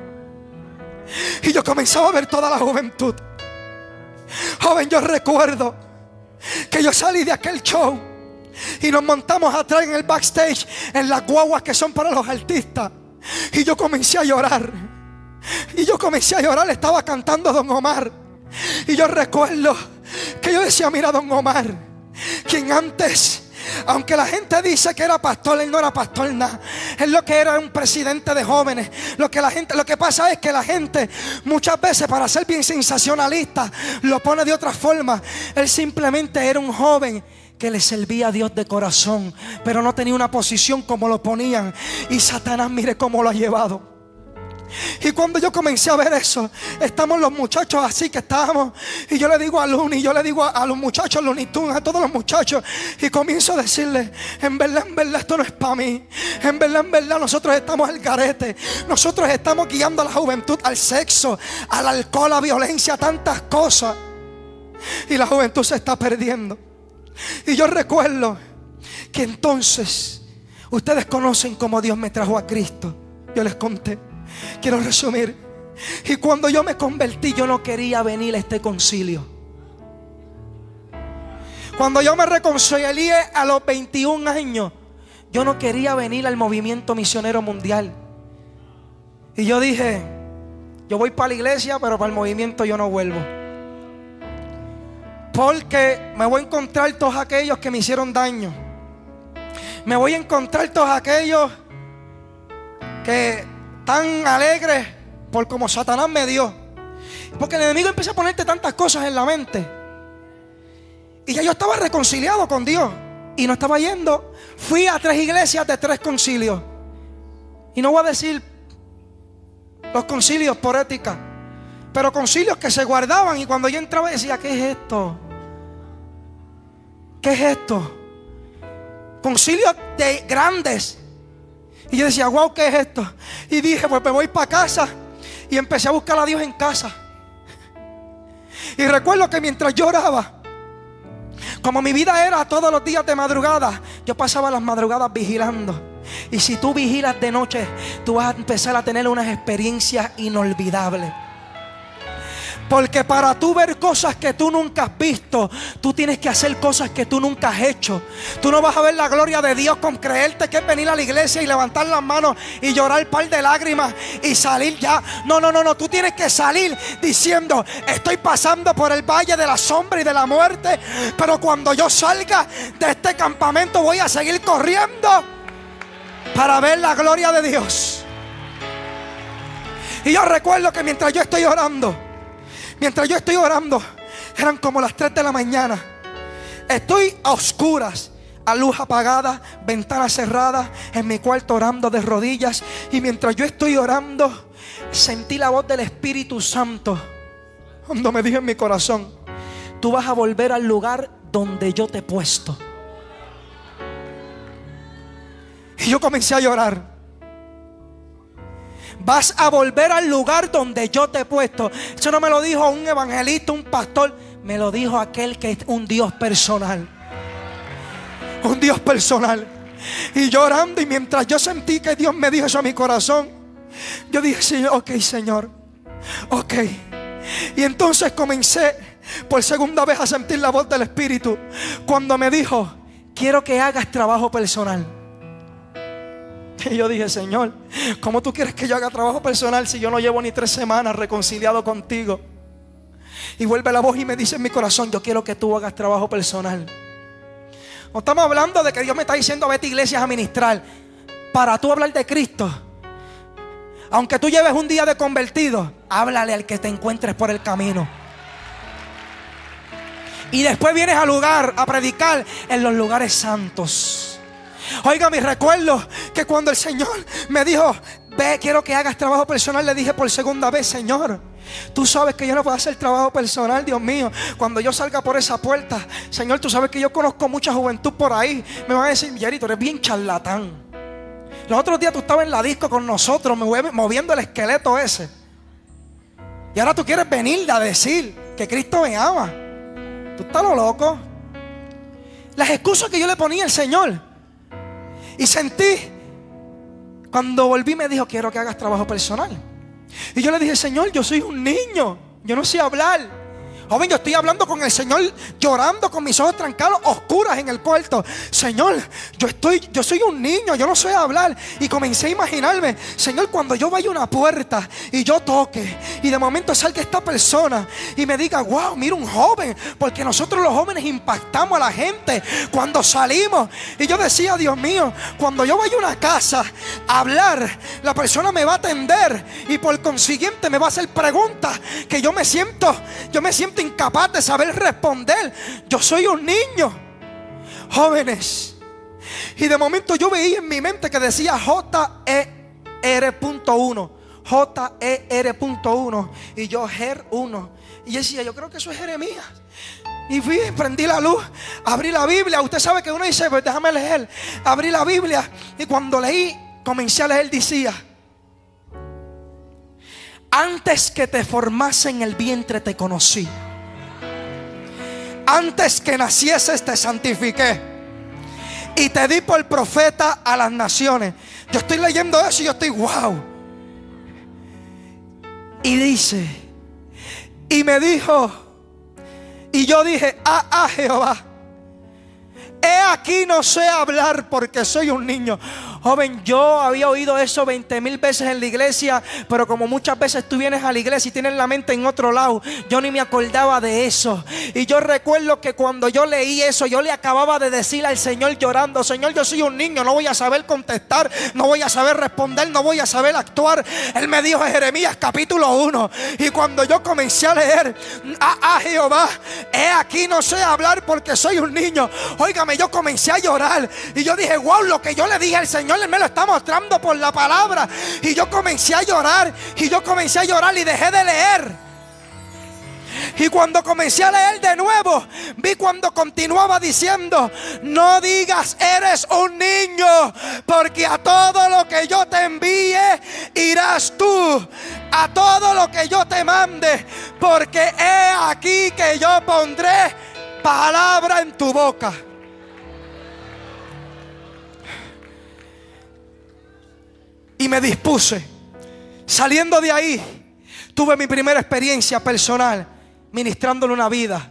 Y yo comenzaba a ver toda la juventud. Joven, yo recuerdo que yo salí de aquel show y nos montamos atrás en el backstage, en las guaguas que son para los artistas. Y yo comencé a llorar. Y yo comencé a llorar, estaba cantando Don Omar. Y yo recuerdo que yo decía: mira, Don Omar, quien antes, aunque la gente dice que era pastor, él no era pastor nada. Él lo que era un presidente de jóvenes. Lo que la gente, lo que pasa es que la gente muchas veces, para ser bien sensacionalista, lo pone de otra forma. Él simplemente era un joven que le servía a Dios de corazón, pero no tenía una posición como lo ponían. Y Satanás, mire cómo lo ha llevado. Y cuando yo comencé a ver eso, estamos los muchachos así que estábamos, y yo le digo a Luni, yo le digo a, a los muchachos, Looney Tunes, a todos los muchachos, y comienzo a decirles: en verdad, en verdad esto no es para mí. En verdad, en verdad nosotros estamos al garete. Nosotros estamos guiando a la juventud al sexo, al alcohol, a la violencia, a tantas cosas. Y la juventud se está perdiendo. Y yo recuerdo que entonces, ustedes conocen cómo Dios me trajo a Cristo. Yo les conté. Quiero resumir. Y cuando yo me convertí, yo no quería venir a este concilio. Cuando yo me reconcilié a los veintiún años, yo no quería venir al movimiento misionero mundial. Y yo dije: yo voy para la iglesia, pero para el movimiento yo no vuelvo, porque me voy a encontrar todos aquellos que me hicieron daño. Me voy a encontrar todos aquellos que tan alegres por como Satanás me dio. Porque el enemigo empieza a ponerte tantas cosas en la mente. Y ya yo estaba reconciliado con Dios y no estaba yendo. Fui a tres iglesias de tres concilios. Y no voy a decir los concilios por ética, pero concilios que se guardaban. Y cuando yo entraba decía: ¿qué es esto? ¿Qué es esto? Concilios de grandes. Y yo decía: wow, ¿qué es esto? Y dije: pues me voy para casa. Y empecé a buscar a Dios en casa. Y recuerdo que mientras yo oraba, como mi vida era todos los días de madrugada, yo pasaba las madrugadas vigilando. Y si tú vigilas de noche, tú vas a empezar a tener unas experiencias inolvidables. Porque para tú ver cosas que tú nunca has visto, tú tienes que hacer cosas que tú nunca has hecho. Tú no vas a ver la gloria de Dios con creerte que es venir a la iglesia y levantar las manos y llorar un par de lágrimas y salir ya. No, no, no, no. Tú tienes que salir diciendo: estoy pasando por el valle de la sombra y de la muerte, pero cuando yo salga de este campamento voy a seguir corriendo para ver la gloria de Dios. Y yo recuerdo que mientras yo estoy orando, Mientras yo estoy orando, eran como las tres de la mañana. Estoy a oscuras, a luz apagada, ventanas cerradas, en mi cuarto orando de rodillas. Y mientras yo estoy orando, sentí la voz del Espíritu Santo cuando me dijo en mi corazón: tú vas a volver al lugar donde yo te he puesto. Y yo comencé a llorar. Vas a volver al lugar donde yo te he puesto. Eso no me lo dijo un evangelista, un pastor. Me lo dijo aquel que es un Dios personal. Un Dios personal. Y llorando, y mientras yo sentí que Dios me dijo eso a mi corazón, yo dije: Señor, ok, Señor, ok. Y entonces comencé por segunda vez a sentir la voz del Espíritu cuando me dijo: quiero que hagas trabajo personal. Y yo dije: Señor, ¿cómo tú quieres que yo haga trabajo personal si yo no llevo ni tres semanas reconciliado contigo? Y vuelve la voz y me dice en mi corazón: yo quiero que tú hagas trabajo personal. No estamos hablando de que Dios me está diciendo: vete a iglesias a ministrar. Para tú hablar de Cristo, Aunque tú lleves un día de convertido, háblale al que te encuentres por el camino. Y después vienes al lugar a predicar en los lugares santos. Oiga, me recuerdo que cuando el Señor me dijo: ve, quiero que hagas trabajo personal, le dije por segunda vez: Señor, tú sabes que yo no puedo hacer trabajo personal, Dios mío. Cuando yo salga por esa puerta, Señor, tú sabes que yo conozco mucha juventud por ahí. Me van a decir: Jerry, tú eres bien charlatán. Los otros días tú estabas en la disco con nosotros, moviendo el esqueleto ese. Y ahora tú quieres venir a decir que Cristo me ama. Tú estás lo loco. Las excusas que yo le ponía al Señor. Y sentí, cuando volví me dijo: quiero que hagas trabajo personal. Y yo le dije: Señor, yo soy un niño, yo no sé hablar. Joven, yo estoy hablando con el Señor, llorando con mis ojos trancados, oscuras en el cuarto. Señor, yo estoy, yo soy un niño, yo no sé hablar. Y comencé a imaginarme: Señor, cuando yo vaya a una puerta y yo toque, y de momento salga esta persona y me diga: wow, mira un joven. Porque nosotros los jóvenes impactamos a la gente cuando salimos. Y yo decía: Dios mío, cuando yo vaya a una casa a hablar, la persona me va a atender y por consiguiente me va a hacer preguntas que yo me siento, yo me siento incapaz de saber responder. Yo soy un niño, jóvenes. Y de momento yo veía en mi mente que decía J E R punto uno, J E R punto uno, y yo Ger uno. Y yo decía: yo creo que eso es Jeremías. Y fui, prendí la luz, abrí la Biblia. Usted sabe que uno dice: pues déjame leer. Abrí la Biblia y cuando leí, comencé a leer, decía: antes que te formase en el vientre te conocí, antes que nacieses te santifiqué y te di por profeta a las naciones. Yo estoy leyendo eso y yo estoy wow. Y dice: y me dijo, y yo dije: ah, ah, Jehová, he aquí no sé hablar porque soy un niño. Joven, yo había oído eso veinte mil veces en la iglesia, pero como muchas veces tú vienes a la iglesia y tienes la mente en otro lado, yo ni me acordaba de eso. Y yo recuerdo que cuando yo leí eso, yo le acababa de decir al Señor llorando: Señor, yo soy un niño, no voy a saber contestar, no voy a saber responder, no voy a saber actuar. Él me dijo en Jeremías capítulo uno. Y cuando yo comencé a leer: ah, ah, Jehová, he aquí no sé hablar porque soy un niño. Óigame, yo comencé a llorar. Y yo dije: wow, lo que yo le dije al Señor, Él me lo está mostrando por la palabra. Y yo comencé a llorar. Y yo comencé a llorar y dejé de leer. Y cuando comencé a leer de nuevo, vi cuando continuaba diciendo: no digas eres un niño, porque a todo lo que yo te envíe irás tú, a todo lo que yo te mande, porque he aquí que yo pondré palabra en tu boca. Y me dispuse. Saliendo de ahí, tuve mi primera experiencia personal ministrándole una vida.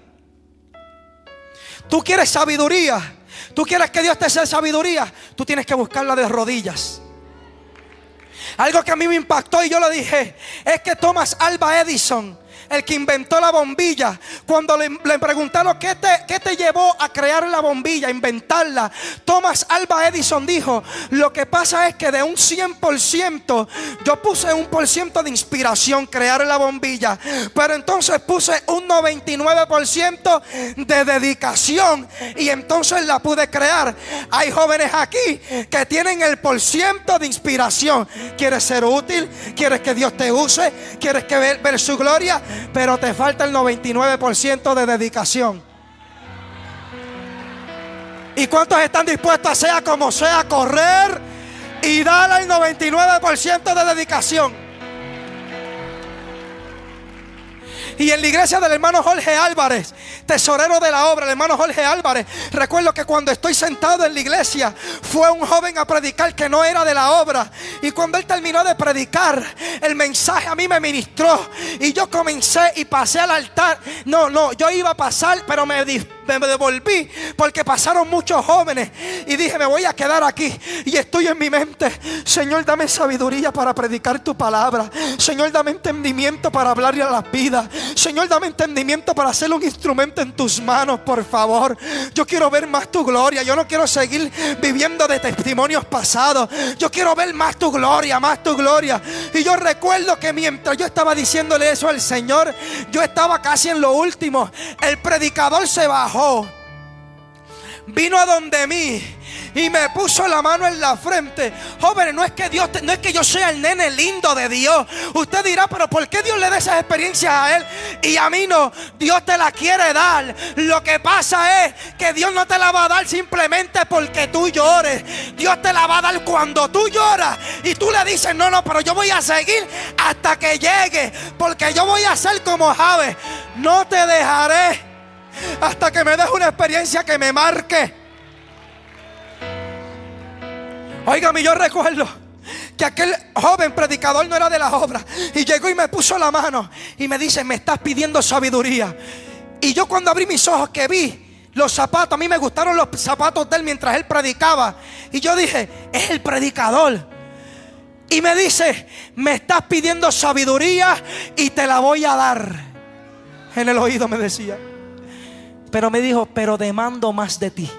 Tú quieres sabiduría, tú quieres que Dios te dé sabiduría, tú tienes que buscarla de rodillas. Algo que a mí me impactó y yo lo dije, es que Thomas Alva Edison, el que inventó la bombilla, cuando le, le preguntaron ¿qué te, qué te llevó a crear la bombilla, a inventarla? Thomas Alva Edison dijo: lo que pasa es que de un cien por ciento yo puse un por ciento de inspiración, crear la bombilla, pero entonces puse un noventa y nueve por ciento de dedicación y entonces la pude crear. Hay jóvenes aquí que tienen el por ciento de inspiración. ¿Quieres ser útil? ¿Quieres que Dios te use? ¿Quieres que ver, ver su gloria? Pero te falta el noventa y nueve por ciento de dedicación. ¿Y cuántos están dispuestos a sea como sea correr y dar el noventa y nueve por ciento de dedicación? Y en la iglesia del hermano Jorge Álvarez, tesorero de la obra, el hermano Jorge Álvarez, recuerdo que cuando estoy sentado en la iglesia, fue un joven a predicar que no era de la obra. Y cuando él terminó de predicar, el mensaje a mí me ministró. Y yo comencé y pasé al altar. No, no, yo iba a pasar, pero me, me devolví porque pasaron muchos jóvenes. Y dije: me voy a quedar aquí. Y estoy en mi mente: Señor, dame sabiduría para predicar tu palabra. Señor, dame entendimiento para hablarle a las vidas. Señor, dame entendimiento para hacer un instrumento en tus manos, por favor. Yo quiero ver más tu gloria. Yo no quiero seguir viviendo de testimonios pasados. Yo quiero ver más tu gloria, más tu gloria. Y yo recuerdo que mientras yo estaba diciéndole eso al Señor, yo estaba casi en lo último. El predicador se bajó, vino a donde mí y me puso la mano en la frente. Jóvenes, no es que Dios, no es que yo sea el nene lindo de Dios. Usted dirá, pero ¿por qué Dios le da esas experiencias a él y a mí no? Dios te la quiere dar. Lo que pasa es que Dios no te la va a dar simplemente porque tú llores. Dios te la va a dar cuando tú lloras y tú le dices, no, no, pero yo voy a seguir hasta que llegue, porque yo voy a ser como Jabes. No te dejaré hasta que me des una experiencia que me marque. Óigame, yo recuerdo que aquel joven predicador no era de las obras y llegó y me puso la mano y me dice, me estás pidiendo sabiduría. Y yo cuando abrí mis ojos que vi los zapatos, a mí me gustaron los zapatos de él mientras él predicaba, y yo dije, es el predicador. Y me dice, me estás pidiendo sabiduría y te la voy a dar. En el oído me decía, pero me dijo, pero demando más de ti.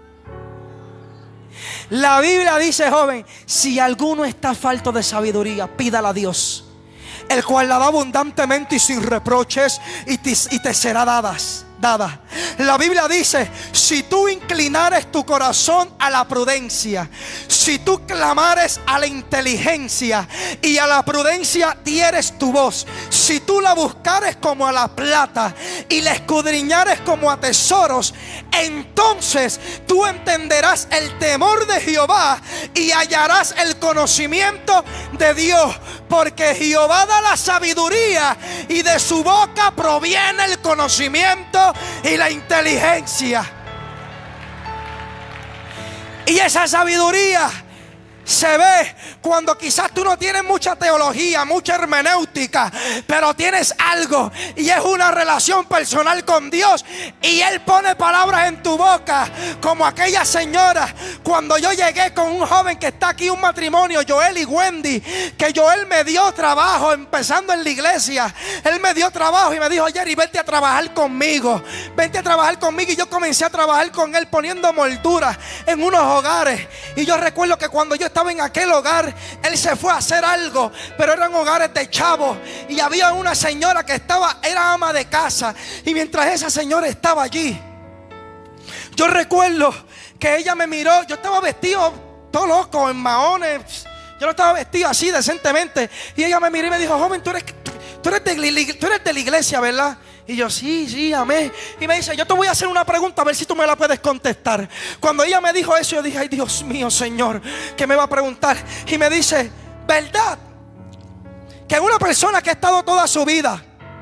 La Biblia dice, joven, si alguno está falto de sabiduría, pídala a Dios, el cual la da abundantemente y sin reproches, y te, y te será dadas, dada. La Biblia dice, si tú inclinares tu corazón a la prudencia, si tú clamares a la inteligencia y a la prudencia dieres tu voz, si tú la buscares como a la plata y la escudriñares como a tesoros, entonces tú entenderás el temor de Jehová y hallarás el conocimiento de Dios, porque Jehová da la sabiduría y de su boca proviene el conocimiento y la inteligencia. Y esa sabiduría se ve cuando quizás tú no tienes mucha teología, mucha hermenéutica, pero tienes algo y es una relación personal con Dios, y Él pone palabras en tu boca, como aquella señora cuando yo llegué con un joven que está aquí, un matrimonio, Joel y Wendy, que Joel me dio trabajo empezando en la iglesia. Él me dio trabajo y me dijo, Jerry, vente a trabajar conmigo, vente a trabajar conmigo. Y yo comencé a trabajar con él poniendo molduras en unos hogares. Y yo recuerdo que cuando yo estaba en aquel hogar, él se fue a hacer algo, pero eran hogares de chavos, y había una señora que estaba, era ama de casa, y mientras esa señora estaba allí, yo recuerdo que ella me miró. Yo estaba vestido todo loco en maones, yo no estaba vestido así decentemente, y ella me miró y me dijo, joven, tú eres, tú eres, de, tú eres de la iglesia, ¿verdad? Y yo, sí, sí, amén. Y me dice, yo te voy a hacer una pregunta, a ver si tú me la puedes contestar. Cuando ella me dijo eso, yo dije, ay, Dios mío, Señor, ¿qué me va a preguntar? Y me dice, ¿verdad que una persona que ha estado toda su vida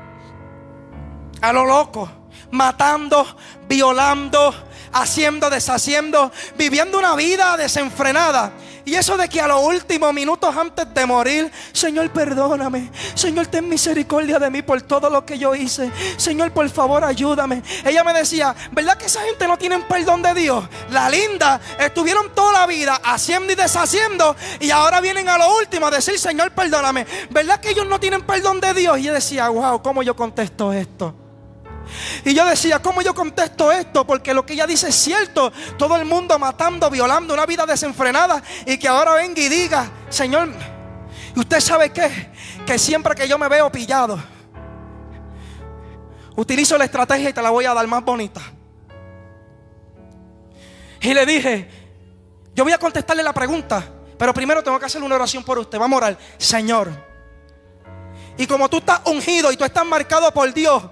a lo loco, matando, violando, haciendo, deshaciendo, viviendo una vida desenfrenada, y eso de que a los últimos minutos antes de morir, Señor, perdóname, Señor, ten misericordia de mí por todo lo que yo hice, Señor, por favor, ayúdame? Ella me decía, ¿verdad que esa gente no tiene perdón de Dios? La linda, estuvieron toda la vida haciendo y deshaciendo, y ahora vienen a lo último a decir, Señor, perdóname. ¿Verdad que ellos no tienen perdón de Dios? Y yo decía, wow, ¿cómo yo contesto esto? Y yo decía, ¿cómo yo contesto esto? Porque lo que ella dice es cierto. Todo el mundo matando, violando, una vida desenfrenada, y que ahora venga y diga, Señor, ¿y usted sabe qué? Que siempre que yo me veo pillado, utilizo la estrategia y te la voy a dar más bonita. Y le dije, yo voy a contestarle la pregunta, pero primero tengo que hacerle una oración por usted. Vamos a orar. Señor, y como tú estás ungido y tú estás marcado por Dios,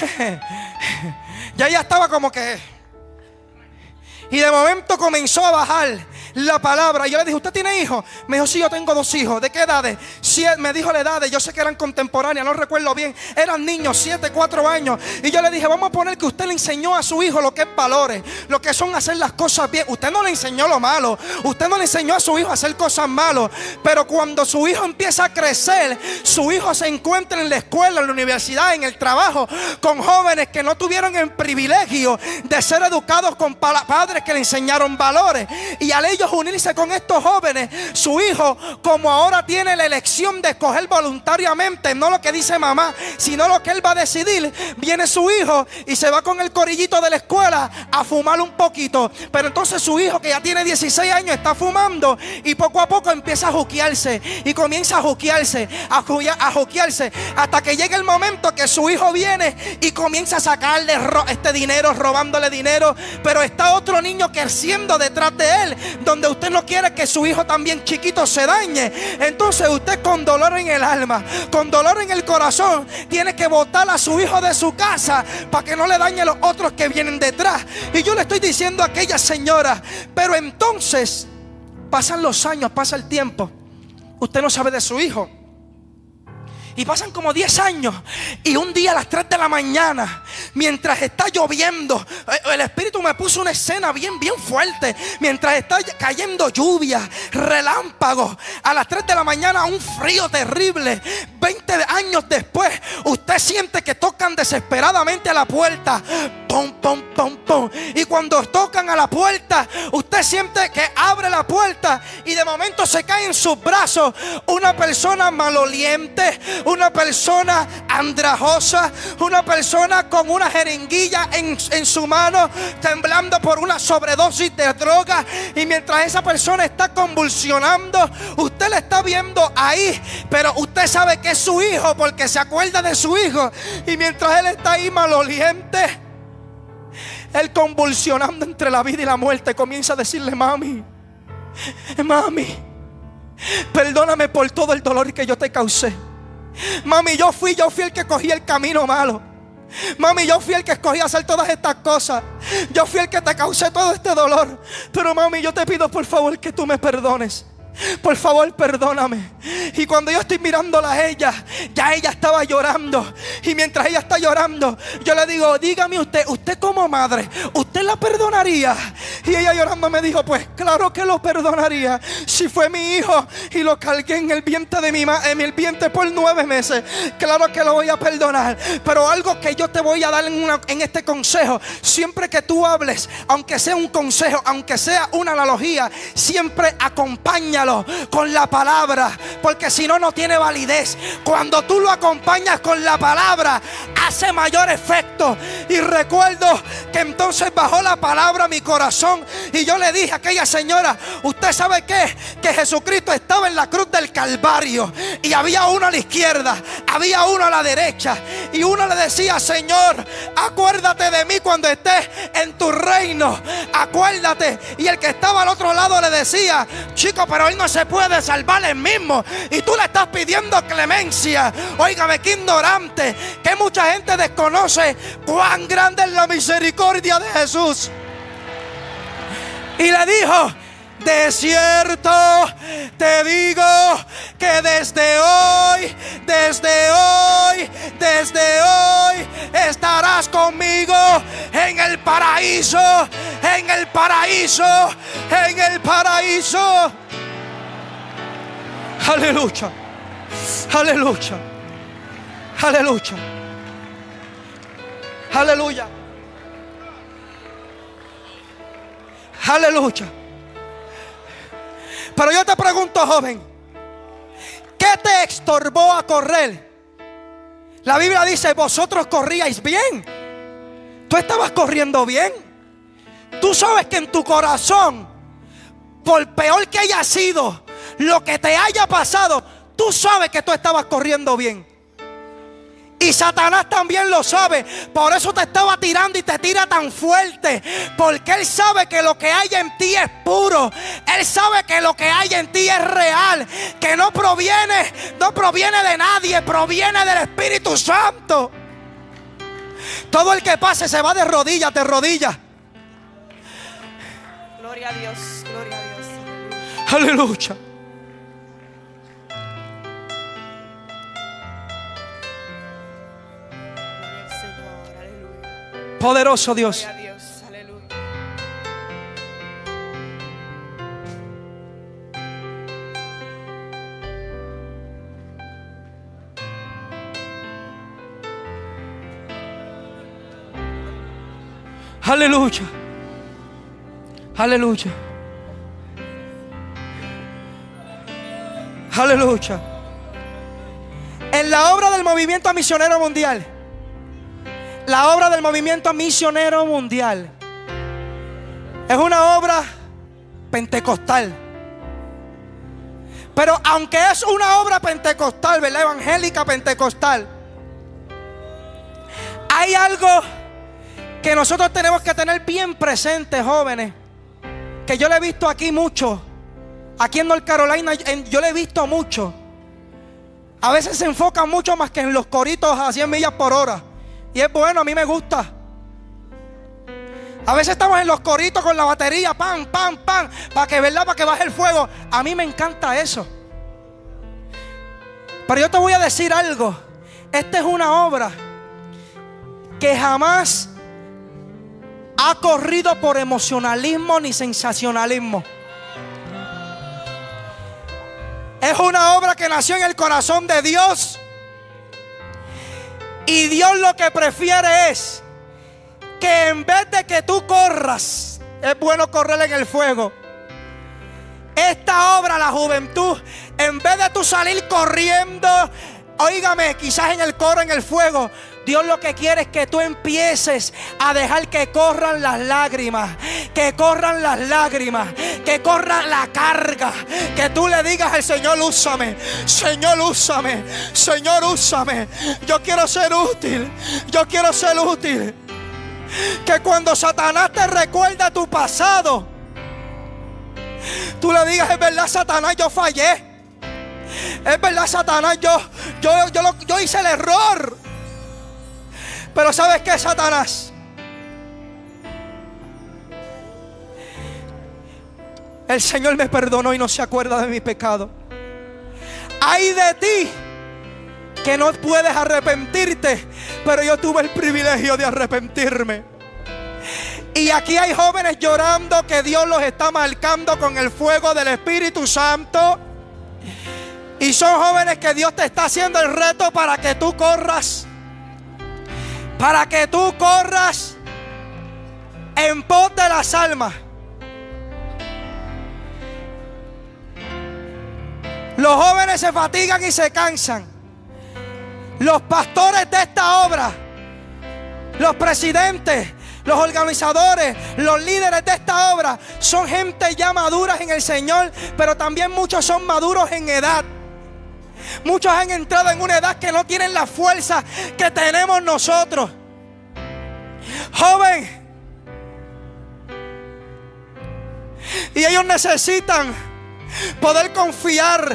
ya ella estaba como que, y de momento comenzó a bajar la palabra. Y yo le dije, ¿usted tiene hijos? Me dijo, sí, yo tengo dos hijos. ¿De qué edades? Siete, me dijo la edad, yo sé que eran contemporáneas, no recuerdo bien. Eran niños, siete, cuatro años. Y yo le dije, vamos a poner que usted le enseñó a su hijo lo que es valores, lo que son hacer las cosas bien. Usted no le enseñó lo malo, usted no le enseñó a su hijo a hacer cosas malas. Pero cuando su hijo empieza a crecer, su hijo se encuentra en la escuela, en la universidad, en el trabajo, con jóvenes que no tuvieron el privilegio de ser educados con padres que le enseñaron valores. Y al ellos ellos unirse con estos jóvenes, su hijo, como ahora tiene la elección de escoger voluntariamente, no lo que dice mamá, sino lo que él va a decidir, viene su hijo y se va con el corillito de la escuela a fumar un poquito. Pero entonces su hijo, que ya tiene dieciséis años, está fumando y poco a poco empieza a juquearse y comienza a juquearse, a, ju- a juquearse, hasta que llega el momento que su hijo viene y comienza a sacarle ro- este dinero, robándole dinero. Pero está otro niño creciendo detrás de él, donde usted no quiere que su hijo también chiquito se dañe. Entonces usted, con dolor en el alma, con dolor en el corazón, tiene que botar a su hijo de su casa para que no le dañe a los otros que vienen detrás. Y yo le estoy diciendo a aquella señora, pero entonces pasan los años, pasa el tiempo, usted no sabe de su hijo. Y pasan como diez años. Y un día a las tres de la mañana, mientras está lloviendo, el Espíritu me puso una escena bien, bien fuerte. Mientras está cayendo lluvia, relámpagos, a las tres de la mañana, un frío terrible. veinte años después, usted siente que tocan desesperadamente a la puerta. Pum, pum, pum, pum. Y cuando tocan a la puerta, usted siente que abre la puerta y de momento se cae en sus brazos una persona maloliente, una persona andrajosa, una persona con una jeringuilla en, en su mano, temblando por una sobredosis de droga. Y mientras esa persona está convulsionando, usted le está viendo ahí, pero usted sabe que es su hijo porque se acuerda de su hijo. Y mientras él está ahí maloliente, él convulsionando entre la vida y la muerte, comienza a decirle: mami, mami, perdóname por todo el dolor que yo te causé. Mami, yo fui, yo fui el que cogí el camino malo. Mami, yo fui el que escogí hacer todas estas cosas. Yo fui el que te causé todo este dolor. Pero mami, yo te pido por favor que tú me perdones. Por favor, perdóname. Y cuando yo estoy mirándola a ella, ya ella estaba llorando. Y mientras ella está llorando, yo le digo: dígame usted, usted como madre, ¿usted la perdonaría? Y ella llorando me dijo: pues claro que lo perdonaría. Si fue mi hijo y lo cargué en el vientre de mi madre, en el vientre por nueve meses, claro que lo voy a perdonar. Pero algo que yo te voy a dar en, una, en este consejo: siempre que tú hables, aunque sea un consejo, aunque sea una analogía, siempre acompáñalo con la palabra, porque si no, no tiene validez. Cuando tú lo acompañas con la palabra, hace mayor efecto. Y recuerdo que entonces bajó la palabra a mi corazón y yo le dije a aquella señora: ¿usted sabe qué? Que Jesucristo estaba en la cruz del Calvario y había uno a la izquierda, había uno a la derecha, y uno le decía: Señor, acuérdate de mí cuando estés en tu reino, acuérdate. Y el que estaba al otro lado le decía: chico, pero él no se puede salvar él mismo y tú le estás pidiendo clemencia. Óigame, qué ignorante, que mucha gente desconoce cuán grande es la misericordia de Jesús. Y le dijo: de cierto te digo que desde hoy, desde hoy, desde hoy estarás conmigo en el paraíso, en el paraíso, en el paraíso. Aleluya, aleluya, aleluya, aleluya, aleluya. Pero yo te pregunto, joven, ¿qué te estorbó a correr? La Biblia dice: vosotros corríais bien. Tú estabas corriendo bien. Tú sabes que en tu corazón, por peor que haya sido lo que te haya pasado, tú sabes que tú estabas corriendo bien. Y Satanás también lo sabe. Por eso te estaba tirando y te tira tan fuerte, porque él sabe que lo que hay en ti es puro. Él sabe que lo que hay en ti es real, que no proviene, no proviene de nadie, proviene del Espíritu Santo. Todo el que pase se va de rodillas, de rodillas.
Gloria a Dios, gloria a Dios.
Aleluya. Poderoso Dios.
Gloria a Dios, aleluya.
Aleluya. Aleluya. Aleluya. En la obra del movimiento misionero mundial, la obra del movimiento misionero mundial es una obra pentecostal. Pero aunque es una obra pentecostal, ¿verdad? Evangélica pentecostal, hay algo que nosotros tenemos que tener bien presente, jóvenes, que yo lo he visto aquí mucho. Aquí en North Carolina en, yo lo he visto mucho. A veces se enfocan mucho más que en los coritos a cien millas por hora. Y es bueno, a mí me gusta. A veces estamos en los coritos con la batería, pam, pam, pam, para que, ¿verdad? Para que baje el fuego. A mí me encanta eso. Pero yo te voy a decir algo. Esta es una obra que jamás ha corrido por emocionalismo ni sensacionalismo. Es una obra que nació en el corazón de Dios. Y Dios lo que prefiere es que en vez de que tú corras, es bueno correr en el fuego. Esta obra, la juventud, en vez de tú salir corriendo, óigame, quizás en el coro, en el fuego, Dios lo que quiere es que tú empieces a dejar que corran las lágrimas, que corran las lágrimas, que corra la carga, que tú le digas al Señor: úsame, Señor, úsame, Señor, úsame. Yo quiero ser útil, yo quiero ser útil. Que cuando Satanás te recuerda tu pasado, tú le digas: es verdad, Satanás, yo fallé. Es verdad, Satanás, yo, yo, yo, lo, yo hice el error. Pero ¿sabes qué, Satanás? El Señor me perdonó y no se acuerda de mi pecado. Ay de ti que no puedes arrepentirte, pero yo tuve el privilegio de arrepentirme. Y aquí hay jóvenes llorando que Dios los está marcando con el fuego del Espíritu Santo. Y son jóvenes que Dios te está haciendo el reto para que tú corras. Para que tú corras en pos de las almas. Los jóvenes se fatigan y se cansan. Los pastores de esta obra, los presidentes, los organizadores, los líderes de esta obra son gente ya maduras en el Señor, pero también muchos son maduros en edad. Muchos han entrado en una edad que no tienen la fuerza que tenemos nosotros. Joven, y ellos necesitan poder confiar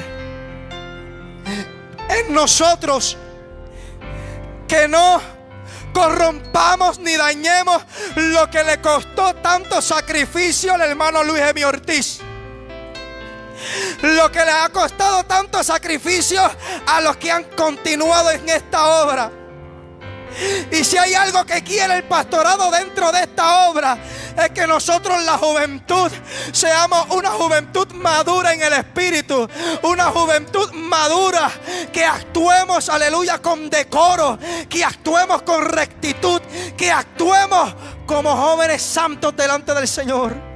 en nosotros, que no corrompamos ni dañemos lo que le costó tanto sacrificio al hermano Luis Emi Ortiz. Lo que le ha costado tanto sacrificio a los que han continuado en esta obra. Y si hay algo que quiere el pastorado dentro de esta obra, es que nosotros, la juventud, seamos una juventud madura en el espíritu. Una juventud madura, que actuemos, aleluya, con decoro, que actuemos con rectitud, que actuemos como jóvenes santos delante del Señor.